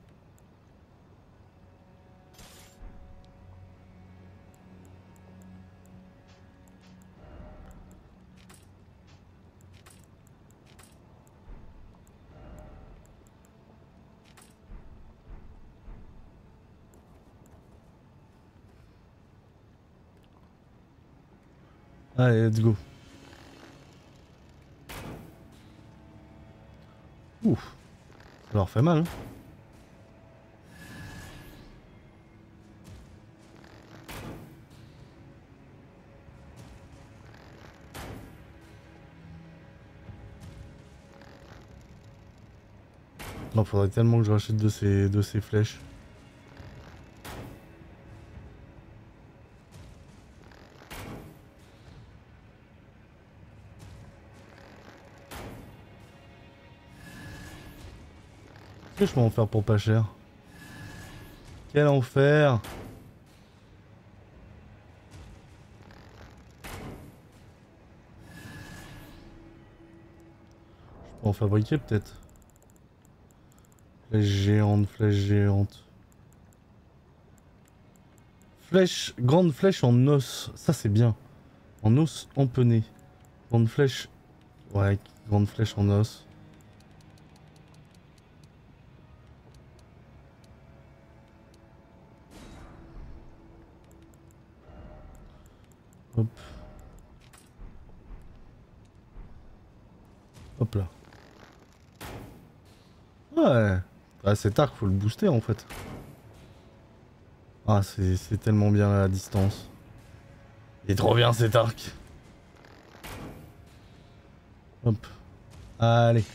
Allez, let's go. Ouf, ça leur fait mal. Hein. Non, faudrait tellement que je rachète de ces, de ces flèches. Qu'est-ce que je peux en faire pour pas cher? Quel enfer! Je peux en fabriquer peut-être. Flèche géante, flèche géante. Flèche, grande flèche en os, ça c'est bien. En os empenné. Grande flèche. Ouais, grande flèche en os. Hop. Hop là. Ouais. Ah, cet arc, faut le booster en fait. Ah, c'est tellement bien à la distance. Il est trop bien cet arc. Hop. Allez.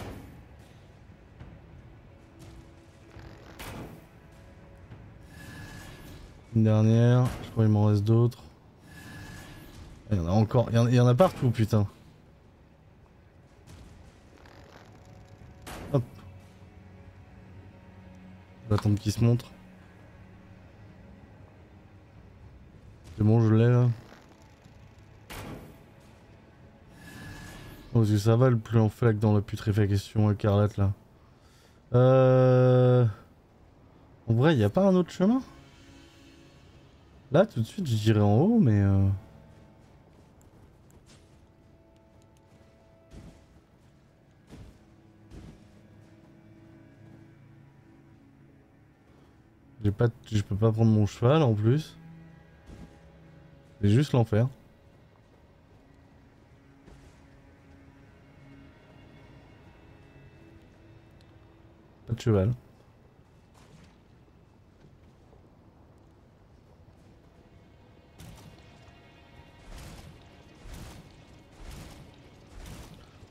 Une dernière. Je crois qu'il m'en reste d'autres. Il y en a encore. Il y en, il y en a partout, putain. Hop. Je vais attendre qu'il se montre. C'est bon, je l'ai là. Oh, parce que ça va le plus en flaque dans la putréfaction écarlate là. Euh... En vrai, il n'y a pas un autre chemin? Là, tout de suite, je dirais en haut, mais... Euh... J'ai pas... Je peux pas prendre mon cheval en plus. C'est juste l'enfer. Pas de cheval.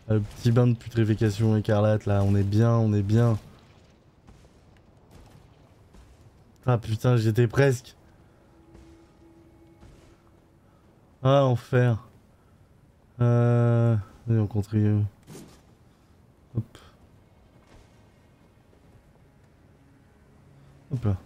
Le petit bain de putréfaction écarlate là, on est bien, on est bien. Ah putain, j'étais presque. Ah, enfer. Euh... Allez, on continue. Hop. Hop là.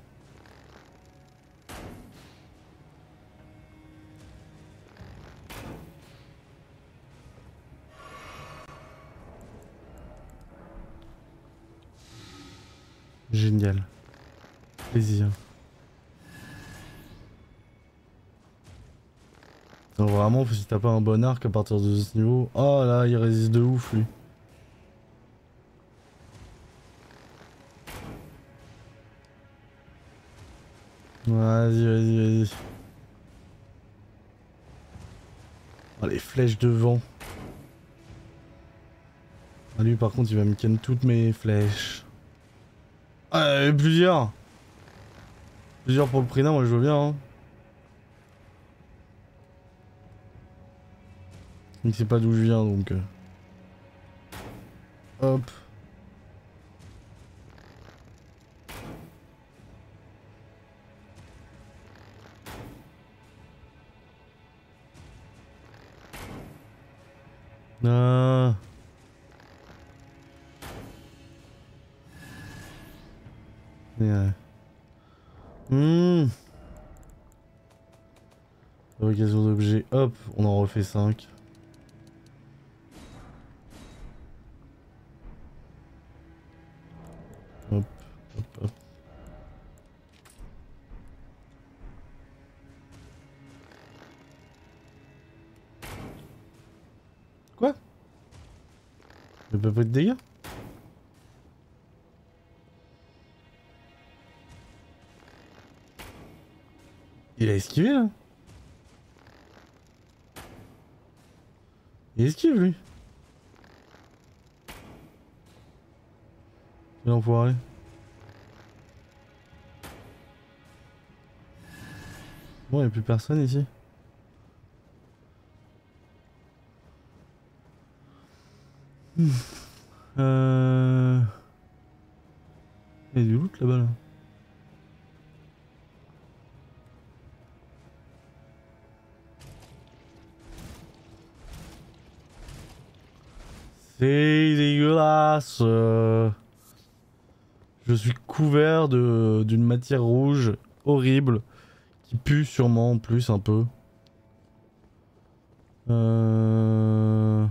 Génial. Plaisir. Non, vraiment, si t'as pas un bon arc à partir de ce niveau... Oh là, il résiste de ouf, lui. Vas-y, vas-y, vas-y. Oh, les flèches de vent. Ah, lui, par contre, il va me ken toutes mes flèches. Ah, et plusieurs. Plusieurs pour le prix d'un, moi je veux bien, hein. Il sait pas d'où je viens, donc... Euh... Hop. Ah. Yeah. Hmm. Fabrication d'objets, hop, on en refait cinq. Hop, hop, hop. Quoi? Il peut pas de dégâts? Il a esquivé là? Il esquive lui. Quel enfoiré. Bon, y'a plus personne ici. Hmm. Euh... Il y a du loot là-bas là. C'est dégueulasse. Euh... Je suis couvert de d'une matière rouge horrible qui pue sûrement en plus un peu. Euh...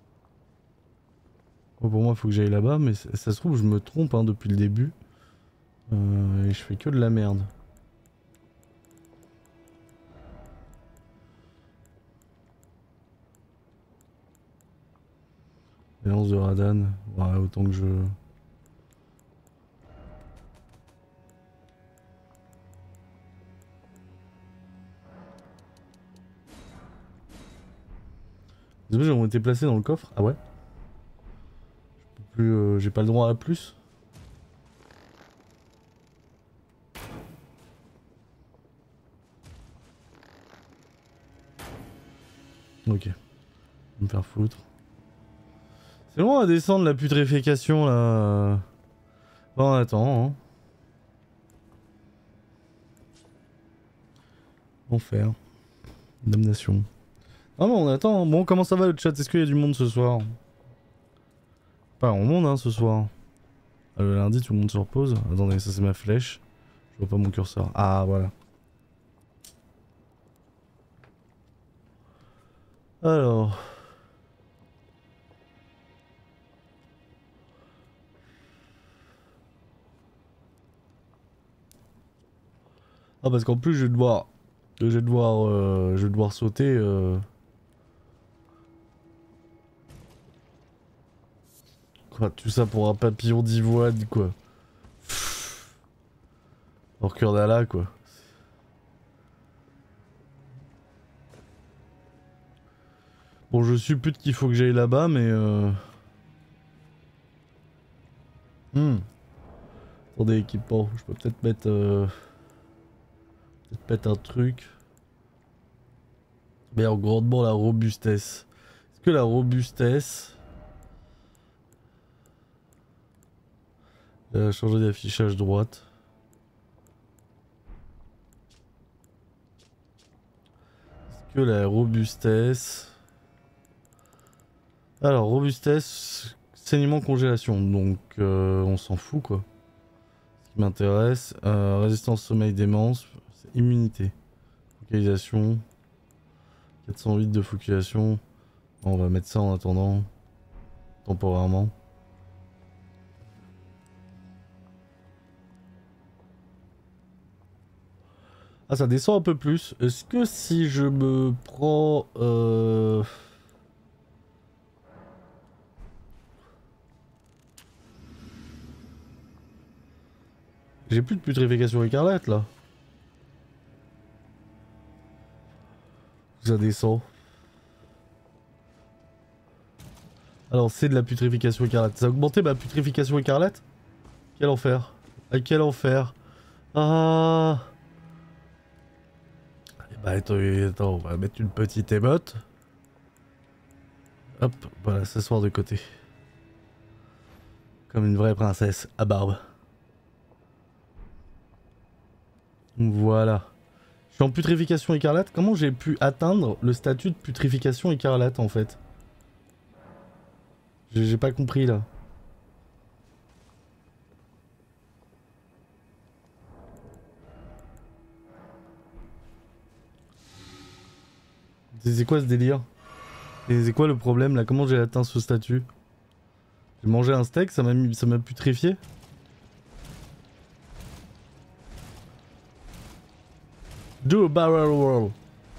Oh, pour moi, il faut que j'aille là-bas, mais ça, ça se trouve, je me trompe hein, depuis le début. Euh, et je fais que de la merde. Lance de Radan, ouais, autant que je... Les objets ont été placés dans le coffre. Ah ouais. Je peux plus, euh, j'ai pas le droit à plus. Ok. Je vais me faire foutre. C'est loin à descendre la putréfaction là. Bon, attends. Hein. Enfer. Damnation. Ah bon, on attend. Bon, comment ça va le chat? Est-ce qu'il y a du monde ce soir? Pas grand monde hein ce soir. Ah, le lundi, tout le monde se repose. Attendez, ça c'est ma flèche. Je vois pas mon curseur. Ah, voilà. Alors... Ah parce qu'en plus je vais devoir... Je vais devoir... Euh, je vais devoir sauter... Euh... Quoi, tout ça pour un papillon d'ivoine quoi. Hors cœur d'Allah quoi. Bon je suppute qu'il faut que j'aille là-bas mais euh... Hmm. Attendez équipement, je peux peut-être mettre... Euh... Peut-être mettre un truc. Mais en grandement la robustesse. Est-ce que la robustesse... Euh, changer d'affichage droite. Est-ce que la robustesse... Alors, robustesse, saignement, congélation. Donc, euh, on s'en fout, quoi. Ce qui m'intéresse, euh, résistance sommeil démence, immunité. Focalisation. quatre cent huit de focalisation. Bon, on va mettre ça en attendant. Temporairement. Ah, ça descend un peu plus. Est-ce que si je me prends... Euh... J'ai plus de putréfaction écarlate là. Ça descend. Alors c'est de la putréfaction écarlate. Ça a augmenté ma putréfaction écarlate? Quel enfer. Ah, quel enfer. Ah. Bah attends, attends, on va mettre une petite émote. Hop, voilà, s'asseoir de côté. Comme une vraie princesse à barbe. Voilà. Je suis en putréfaction écarlate. Comment j'ai pu atteindre le statut de putréfaction écarlate en fait? J'ai pas compris là. C'est quoi ce délire? C'est quoi le problème là? Comment j'ai atteint ce statut? J'ai mangé un steak, ça m'a ça m'a putréfié? Do a barrel roll.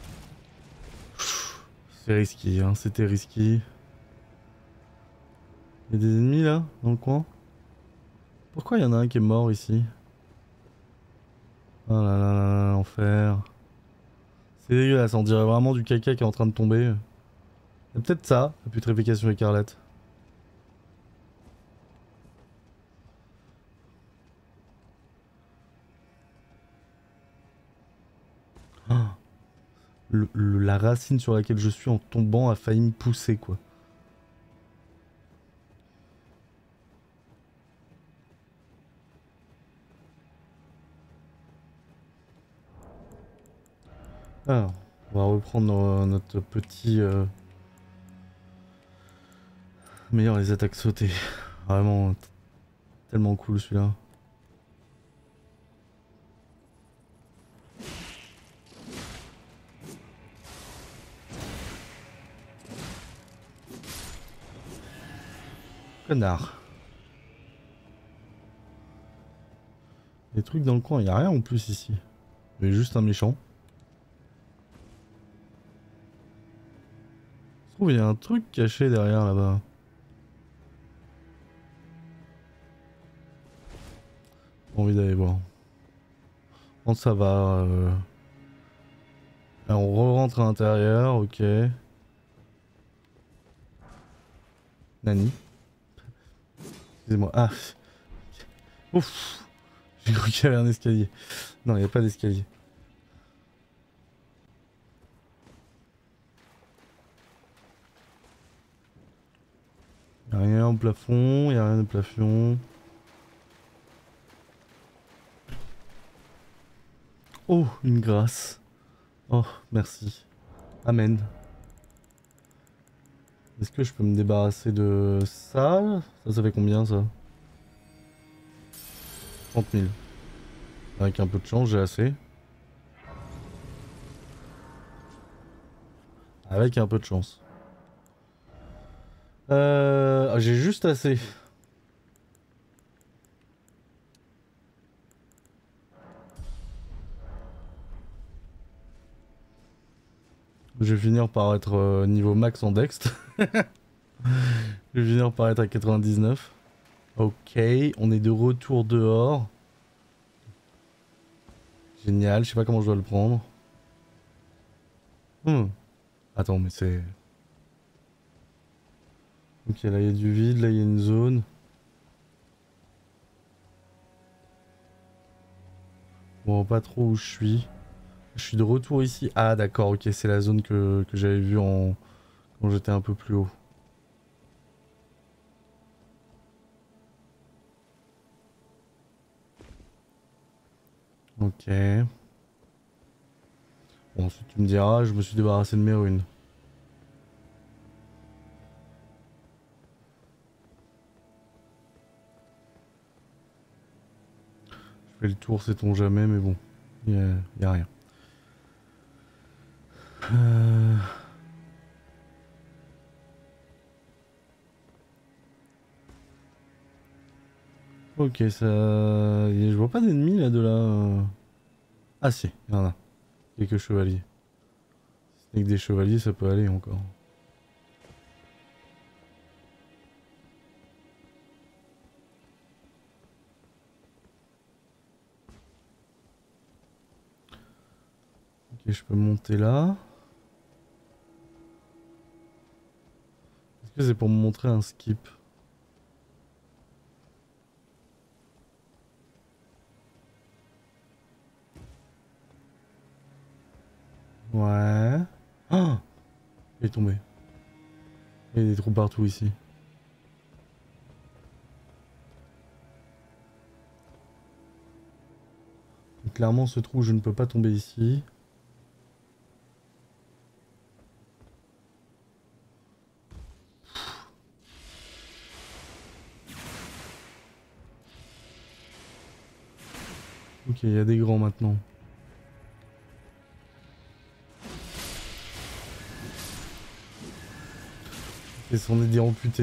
C'est risqué, hein, c'était risqué. Il y a des ennemis là, dans le coin? Pourquoi il y en a un qui est mort ici? Oh là là là là, l'enfer. C'est dégueulasse, on dirait vraiment du caca qui est en train de tomber. C'est peut-être ça, la putréfaction écarlate. Oh. Le, le, la racine sur laquelle je suis en tombant a failli me pousser quoi. Alors, on va reprendre euh, notre petit... Euh... Meilleur les attaques sautées. Vraiment tellement cool celui-là. Connard. Des trucs dans le coin, il n'y a rien en plus ici. Il y a juste un méchant. Je trouve il y a un truc caché derrière là-bas. J'ai envie d'aller voir. Bon ça va. Euh... Alors, on re-rentre à l'intérieur, ok. Nani. Excusez-moi. Ah. Ouf. J'ai cru qu'il y avait un escalier. Non, il n'y a pas d'escalier. Il n'y a rien au plafond, il n'y a rien au plafond. Oh, une grâce. Oh, merci. Amen. Est-ce que je peux me débarrasser de ça? Ça, ça fait combien ça? trente mille. Avec un peu de chance, j'ai assez. Avec un peu de chance. Euh, j'ai juste assez. Je vais finir par être euh, niveau max en dext. Je vais finir par être à quatre-vingt-dix-neuf. Ok, on est de retour dehors. Génial, je sais pas comment je dois le prendre. Hmm. Attends, mais c'est... Ok, là il y a du vide, là il y a une zone. Bon, pas trop où je suis. Je suis de retour ici. Ah d'accord, ok, c'est la zone que, que j'avais vue en... quand j'étais un peu plus haut. Ok. Bon, si tu me diras, je me suis débarrassé de mes runes. Je fais le tour, sait-on jamais, mais bon, il y, y a rien. Euh... Ok, ça... Je vois pas d'ennemis là de là. Ah si, il y en a. Quelques chevaliers. Si ce n'est que des chevaliers, ça peut aller encore. Ok, je peux monter là. Est-ce que c'est pour me montrer un skip? Ouais. Ah, il est tombé. Il y a des trous partout ici. Donc, clairement, ce trou, je ne peux pas tomber ici. Ok, il y a des grands maintenant. Et c'en est des amputés.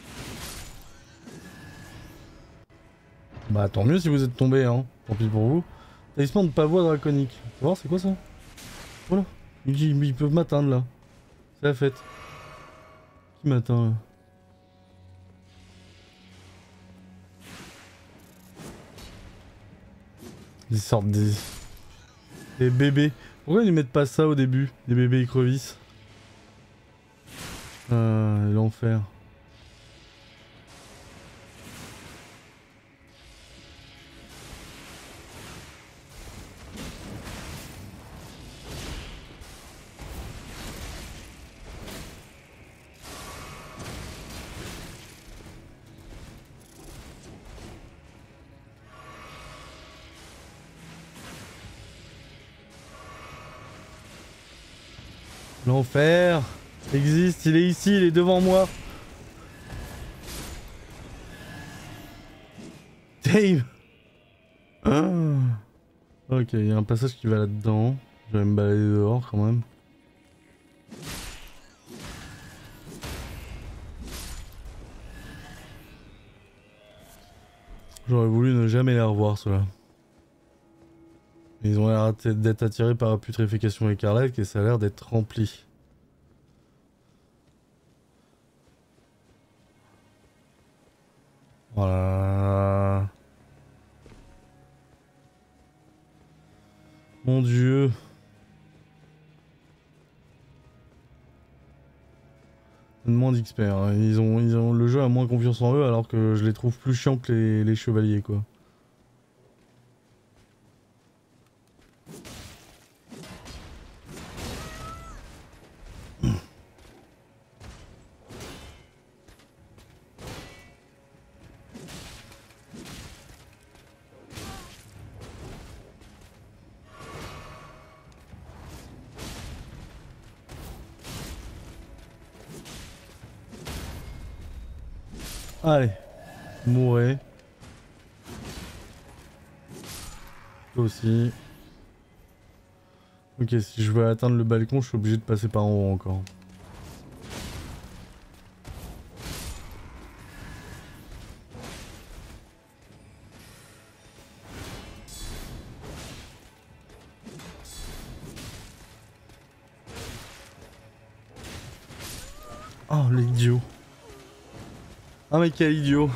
Bah tant mieux si vous êtes tombé, hein. Tant pis pour vous. Talisman de pavois draconique. Tu vas voir, c'est quoi ça? Voilà. Ils, ils peuvent m'atteindre là. C'est la fête. Qui m'atteint là? Ils sortent des... Des bébés. Pourquoi ils mettent pas ça au début? Des bébés écrevisses. Euh, l'enfer. L'enfer existe, il est ici, il est devant moi. Dave. Ah. Ok, il y a un passage qui va là-dedans. Je vais me balader dehors quand même. J'aurais voulu ne jamais les revoir ceux-là. Ils ont l'air d'être attirés par la putréfaction écarlate et ça a l'air d'être rempli. Voilà. Mon dieu. Moins d'experts. Hein. Ils ont, ils ont, le jeu a moins confiance en eux alors que je les trouve plus chiants que les, les chevaliers quoi. Allez, mourrez. Toi aussi. Ok, si je veux atteindre le balcon, je suis obligé de passer par en haut encore. Oh, l'idiot. Ah mais quel idiot.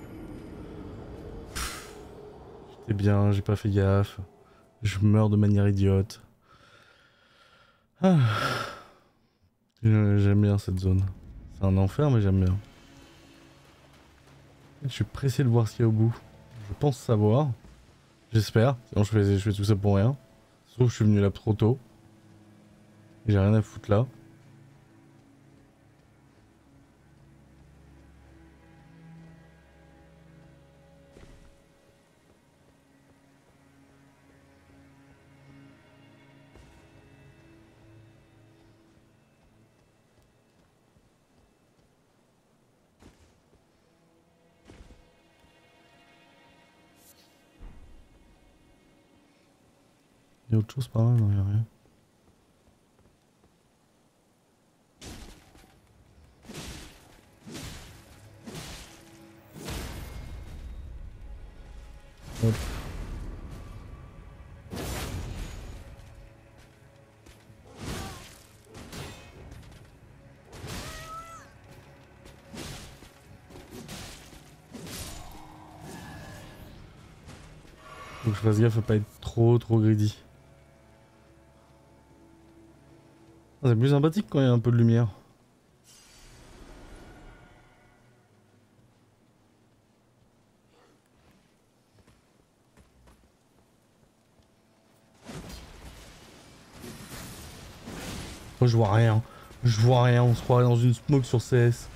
J'étais bien, j'ai pas fait gaffe. Je meurs de manière idiote. Ah. J'aime bien cette zone. C'est un enfer mais j'aime bien. Je suis pressé de voir ce qu'il y a au bout. Je pense savoir. J'espère. Sinon je fais, je fais tout ça pour rien. Sauf que je suis venu là trop tôt. J'ai rien à foutre là. Y'a autre chose par là? Non, y'a rien. Hop. Faut que je fasse gaffe à pas être trop trop greedy. Ah, c'est plus sympathique quand il y a un peu de lumière. Moi je vois rien. Je vois rien, on se croirait dans une smoke sur C S.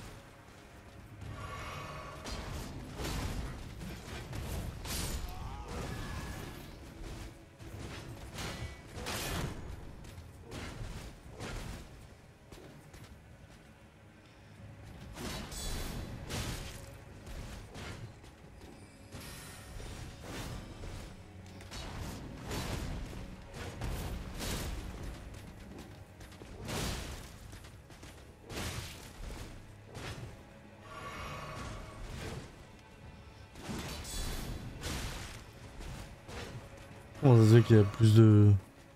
Comment ça se fait qu'il y a plus de...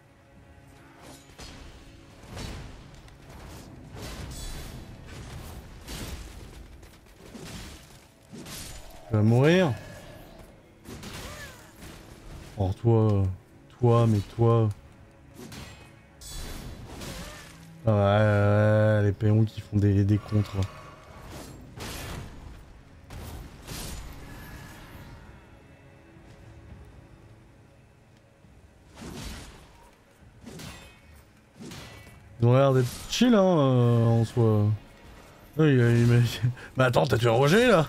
Tu vas mourir. Oh toi, toi, mais toi... Ah ouais, ouais, ouais, les péons qui font des, des contres. Ils ont l'air d'être chill hein, euh, en soi. Oui, il, il, mais... mais attends, t'as tué Roger là?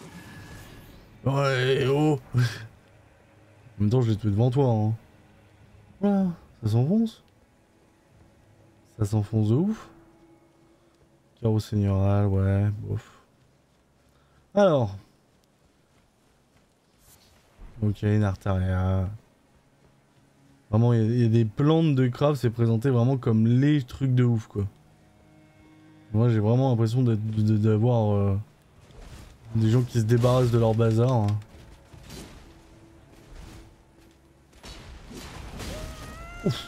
Ouais, oh. En même temps, je l'ai tué devant toi. Hein. Voilà, ça s'enfonce. Ça s'enfonce de ouf. Carreau seigneurial, ouais, bof. Alors. Ok, une artaria. Vraiment, il y, y a des plantes de crabe, c'est présenté vraiment comme les trucs de ouf, quoi. Moi, j'ai vraiment l'impression d'avoir euh, des gens qui se débarrassent de leur bazar. Hein. Ouf.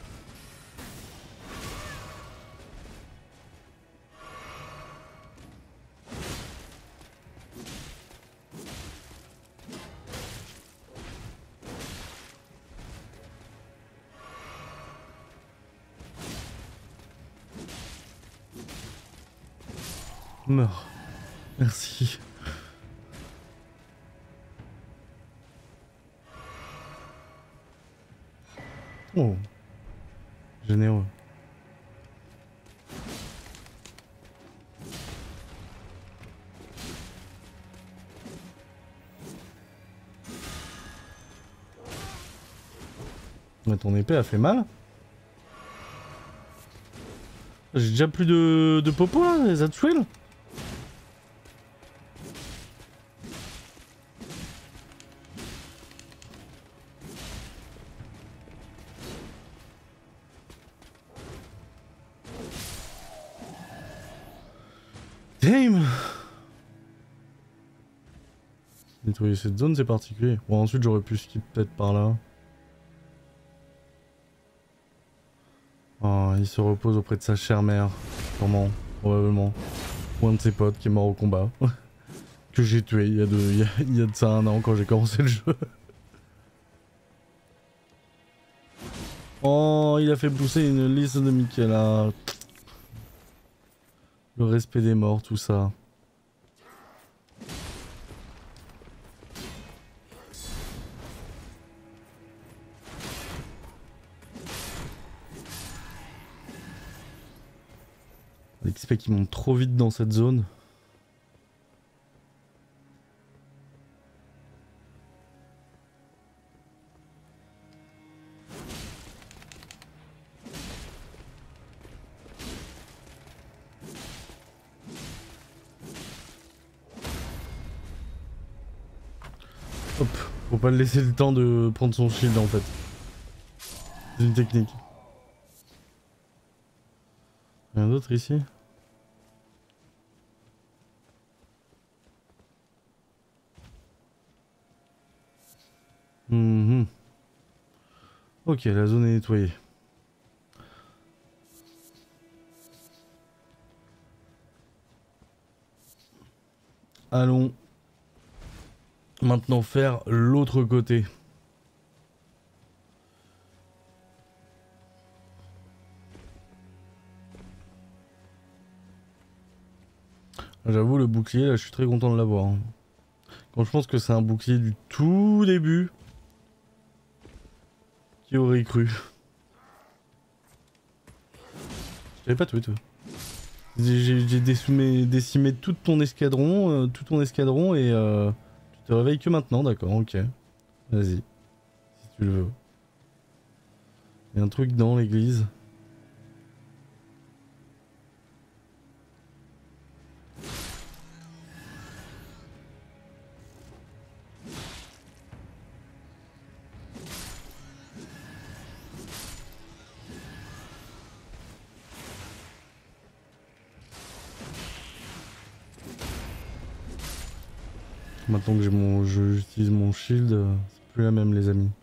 Meurs. Merci. Oh. Généreux. Mais ton épée a fait mal. J'ai déjà plus de, de popo là, les Zatsuel. Damn. Nettoyer cette zone c'est particulier. Bon ensuite j'aurais pu skip peut-être par là. Oh, il se repose auprès de sa chère mère. Sûrement, probablement. Ou un de ses potes qui est mort au combat. Que j'ai tué il y, a de, il, y a, il y a de ça un an quand j'ai commencé le jeu. Oh, il a fait pousser une liste de Michaela. Le respect des morts, tout ça. L'X P qui monte trop vite dans cette zone. Hop, faut pas le laisser le temps de prendre son shield en fait. C'est une technique. Rien d'autre ici? Mmh. Ok, la zone est nettoyée. Allons maintenant faire l'autre côté. J'avoue, le bouclier, là, je suis très content de l'avoir. Hein. Quand je pense que c'est un bouclier du tout début. Qui aurait cru? Je t'avais pas tué, toi. J'ai décimé, décimé tout ton escadron, euh, tout ton escadron et euh, tu te réveilles que maintenant, d'accord, ok. Vas-y, si tu le veux. Il y a un truc dans l'église. Maintenant que j'ai mon, j'utilise mon shield, euh, c'est plus la même, les amis.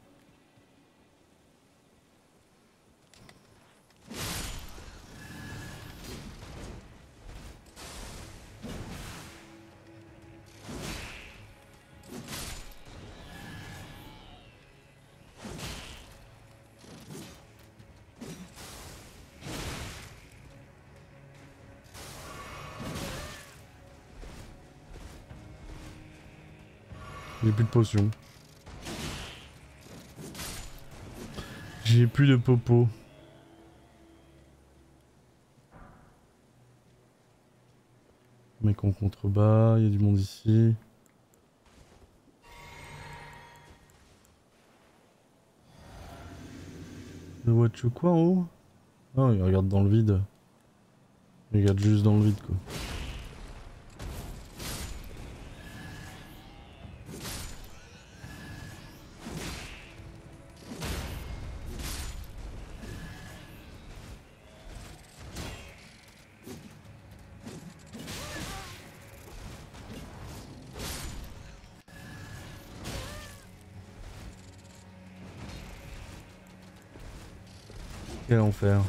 J'ai plus de potions. J'ai plus de popo. Mec en contrebas, il y a du monde ici. Le watch quoi en haut? Ah, il regarde dans le vide. Il regarde juste dans le vide quoi. Quel enfer.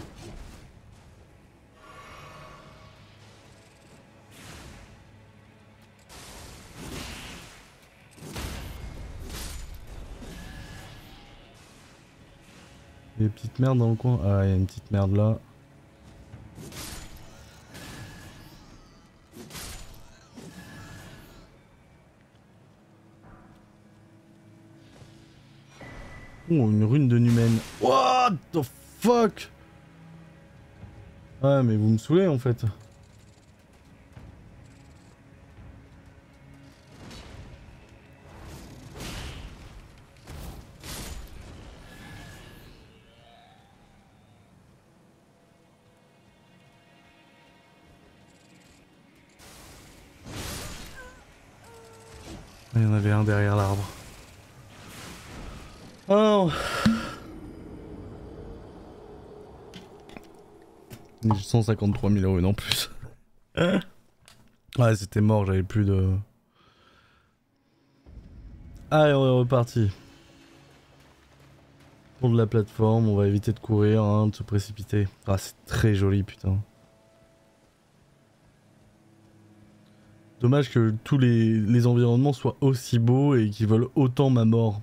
Il y a des petites merdes dans le coin. Ah, il y a une petite merde là. Oh, une rune de Numen. What the fuck? Ouais, mais vous me saoulez en fait. Il y en avait un derrière l'arbre. Oh. cent cinquante-trois mille euros en plus. Ouais, c'était mort, j'avais plus de... Allez, on est reparti. Pour de la plateforme, on va éviter de courir, hein, de se précipiter. Ah, c'est très joli, putain. Dommage que tous les, les environnements soient aussi beaux et qu'ils veulent autant ma mort.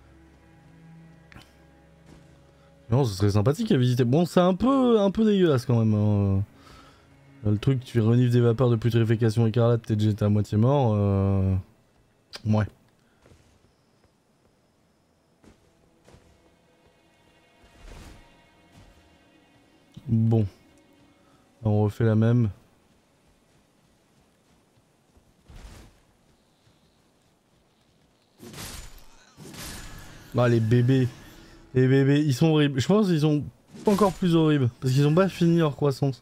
Non, ce serait sympathique à visiter. Bon, c'est un peu, un peu dégueulasse quand même. Hein. Le truc, tu renifles des vapeurs de putréfaction écarlate, t'es déjà à moitié mort. Euh... Ouais. Bon. On refait la même. Ah, les bébés. Les bébés, ils sont horribles. Je pense qu'ils sont encore plus horribles. Parce qu'ils ont pas fini leur croissance.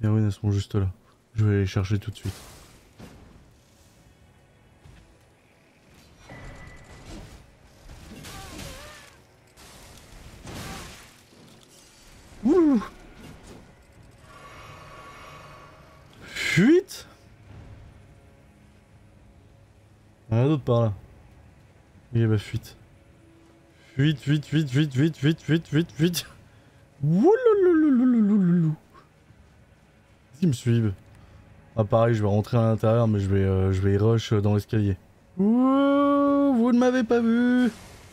Les ruines elles sont juste là. Je vais les chercher tout de suite. Ouh. Fuite. Il y en a d'autres par là. Ok bah fuite. Fuite, fuite, fuite, fuite, fuite, fuite, fuite, fuite, fuite. Woulouloulouloulouloulou. Ils me suivent. Ah pareil, je vais rentrer à l'intérieur, mais je vais, euh, je vais rush dans l'escalier. Ouh, vous ne m'avez pas vu.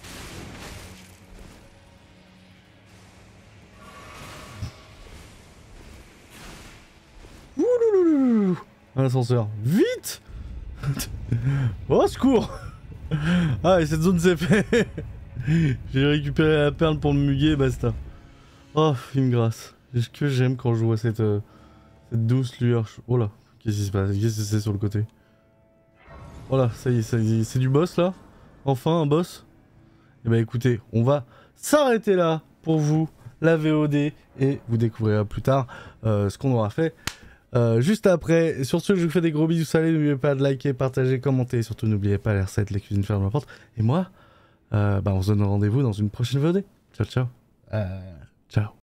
Ouloulouloulou. Un ascenseur. Vite. Au secours. Ah, et cette zone c'est fait. J'ai récupéré la perle pour me muguer, basta. Oh, film grâce. Qu'est-ce que j'aime quand je vois cette, euh, cette douce lueur. Oh là, qu'est-ce qui se passe? Qu'est-ce que c'est sur le côté? Voilà, ça y est, ça y est. C'est du boss là? Enfin, un boss? Eh bah écoutez, on va s'arrêter là pour vous, la V O D, et vous découvrirez plus tard euh, ce qu'on aura fait euh, juste après. Et sur ce, je vous fais des gros bisous salés. N'oubliez pas de liker, partager, commenter. Et surtout, n'oubliez pas les recettes, les cuisines ferment la porte. Et moi, euh, bah, on se donne rendez-vous dans une prochaine V O D. Ciao, ciao. Euh, ciao.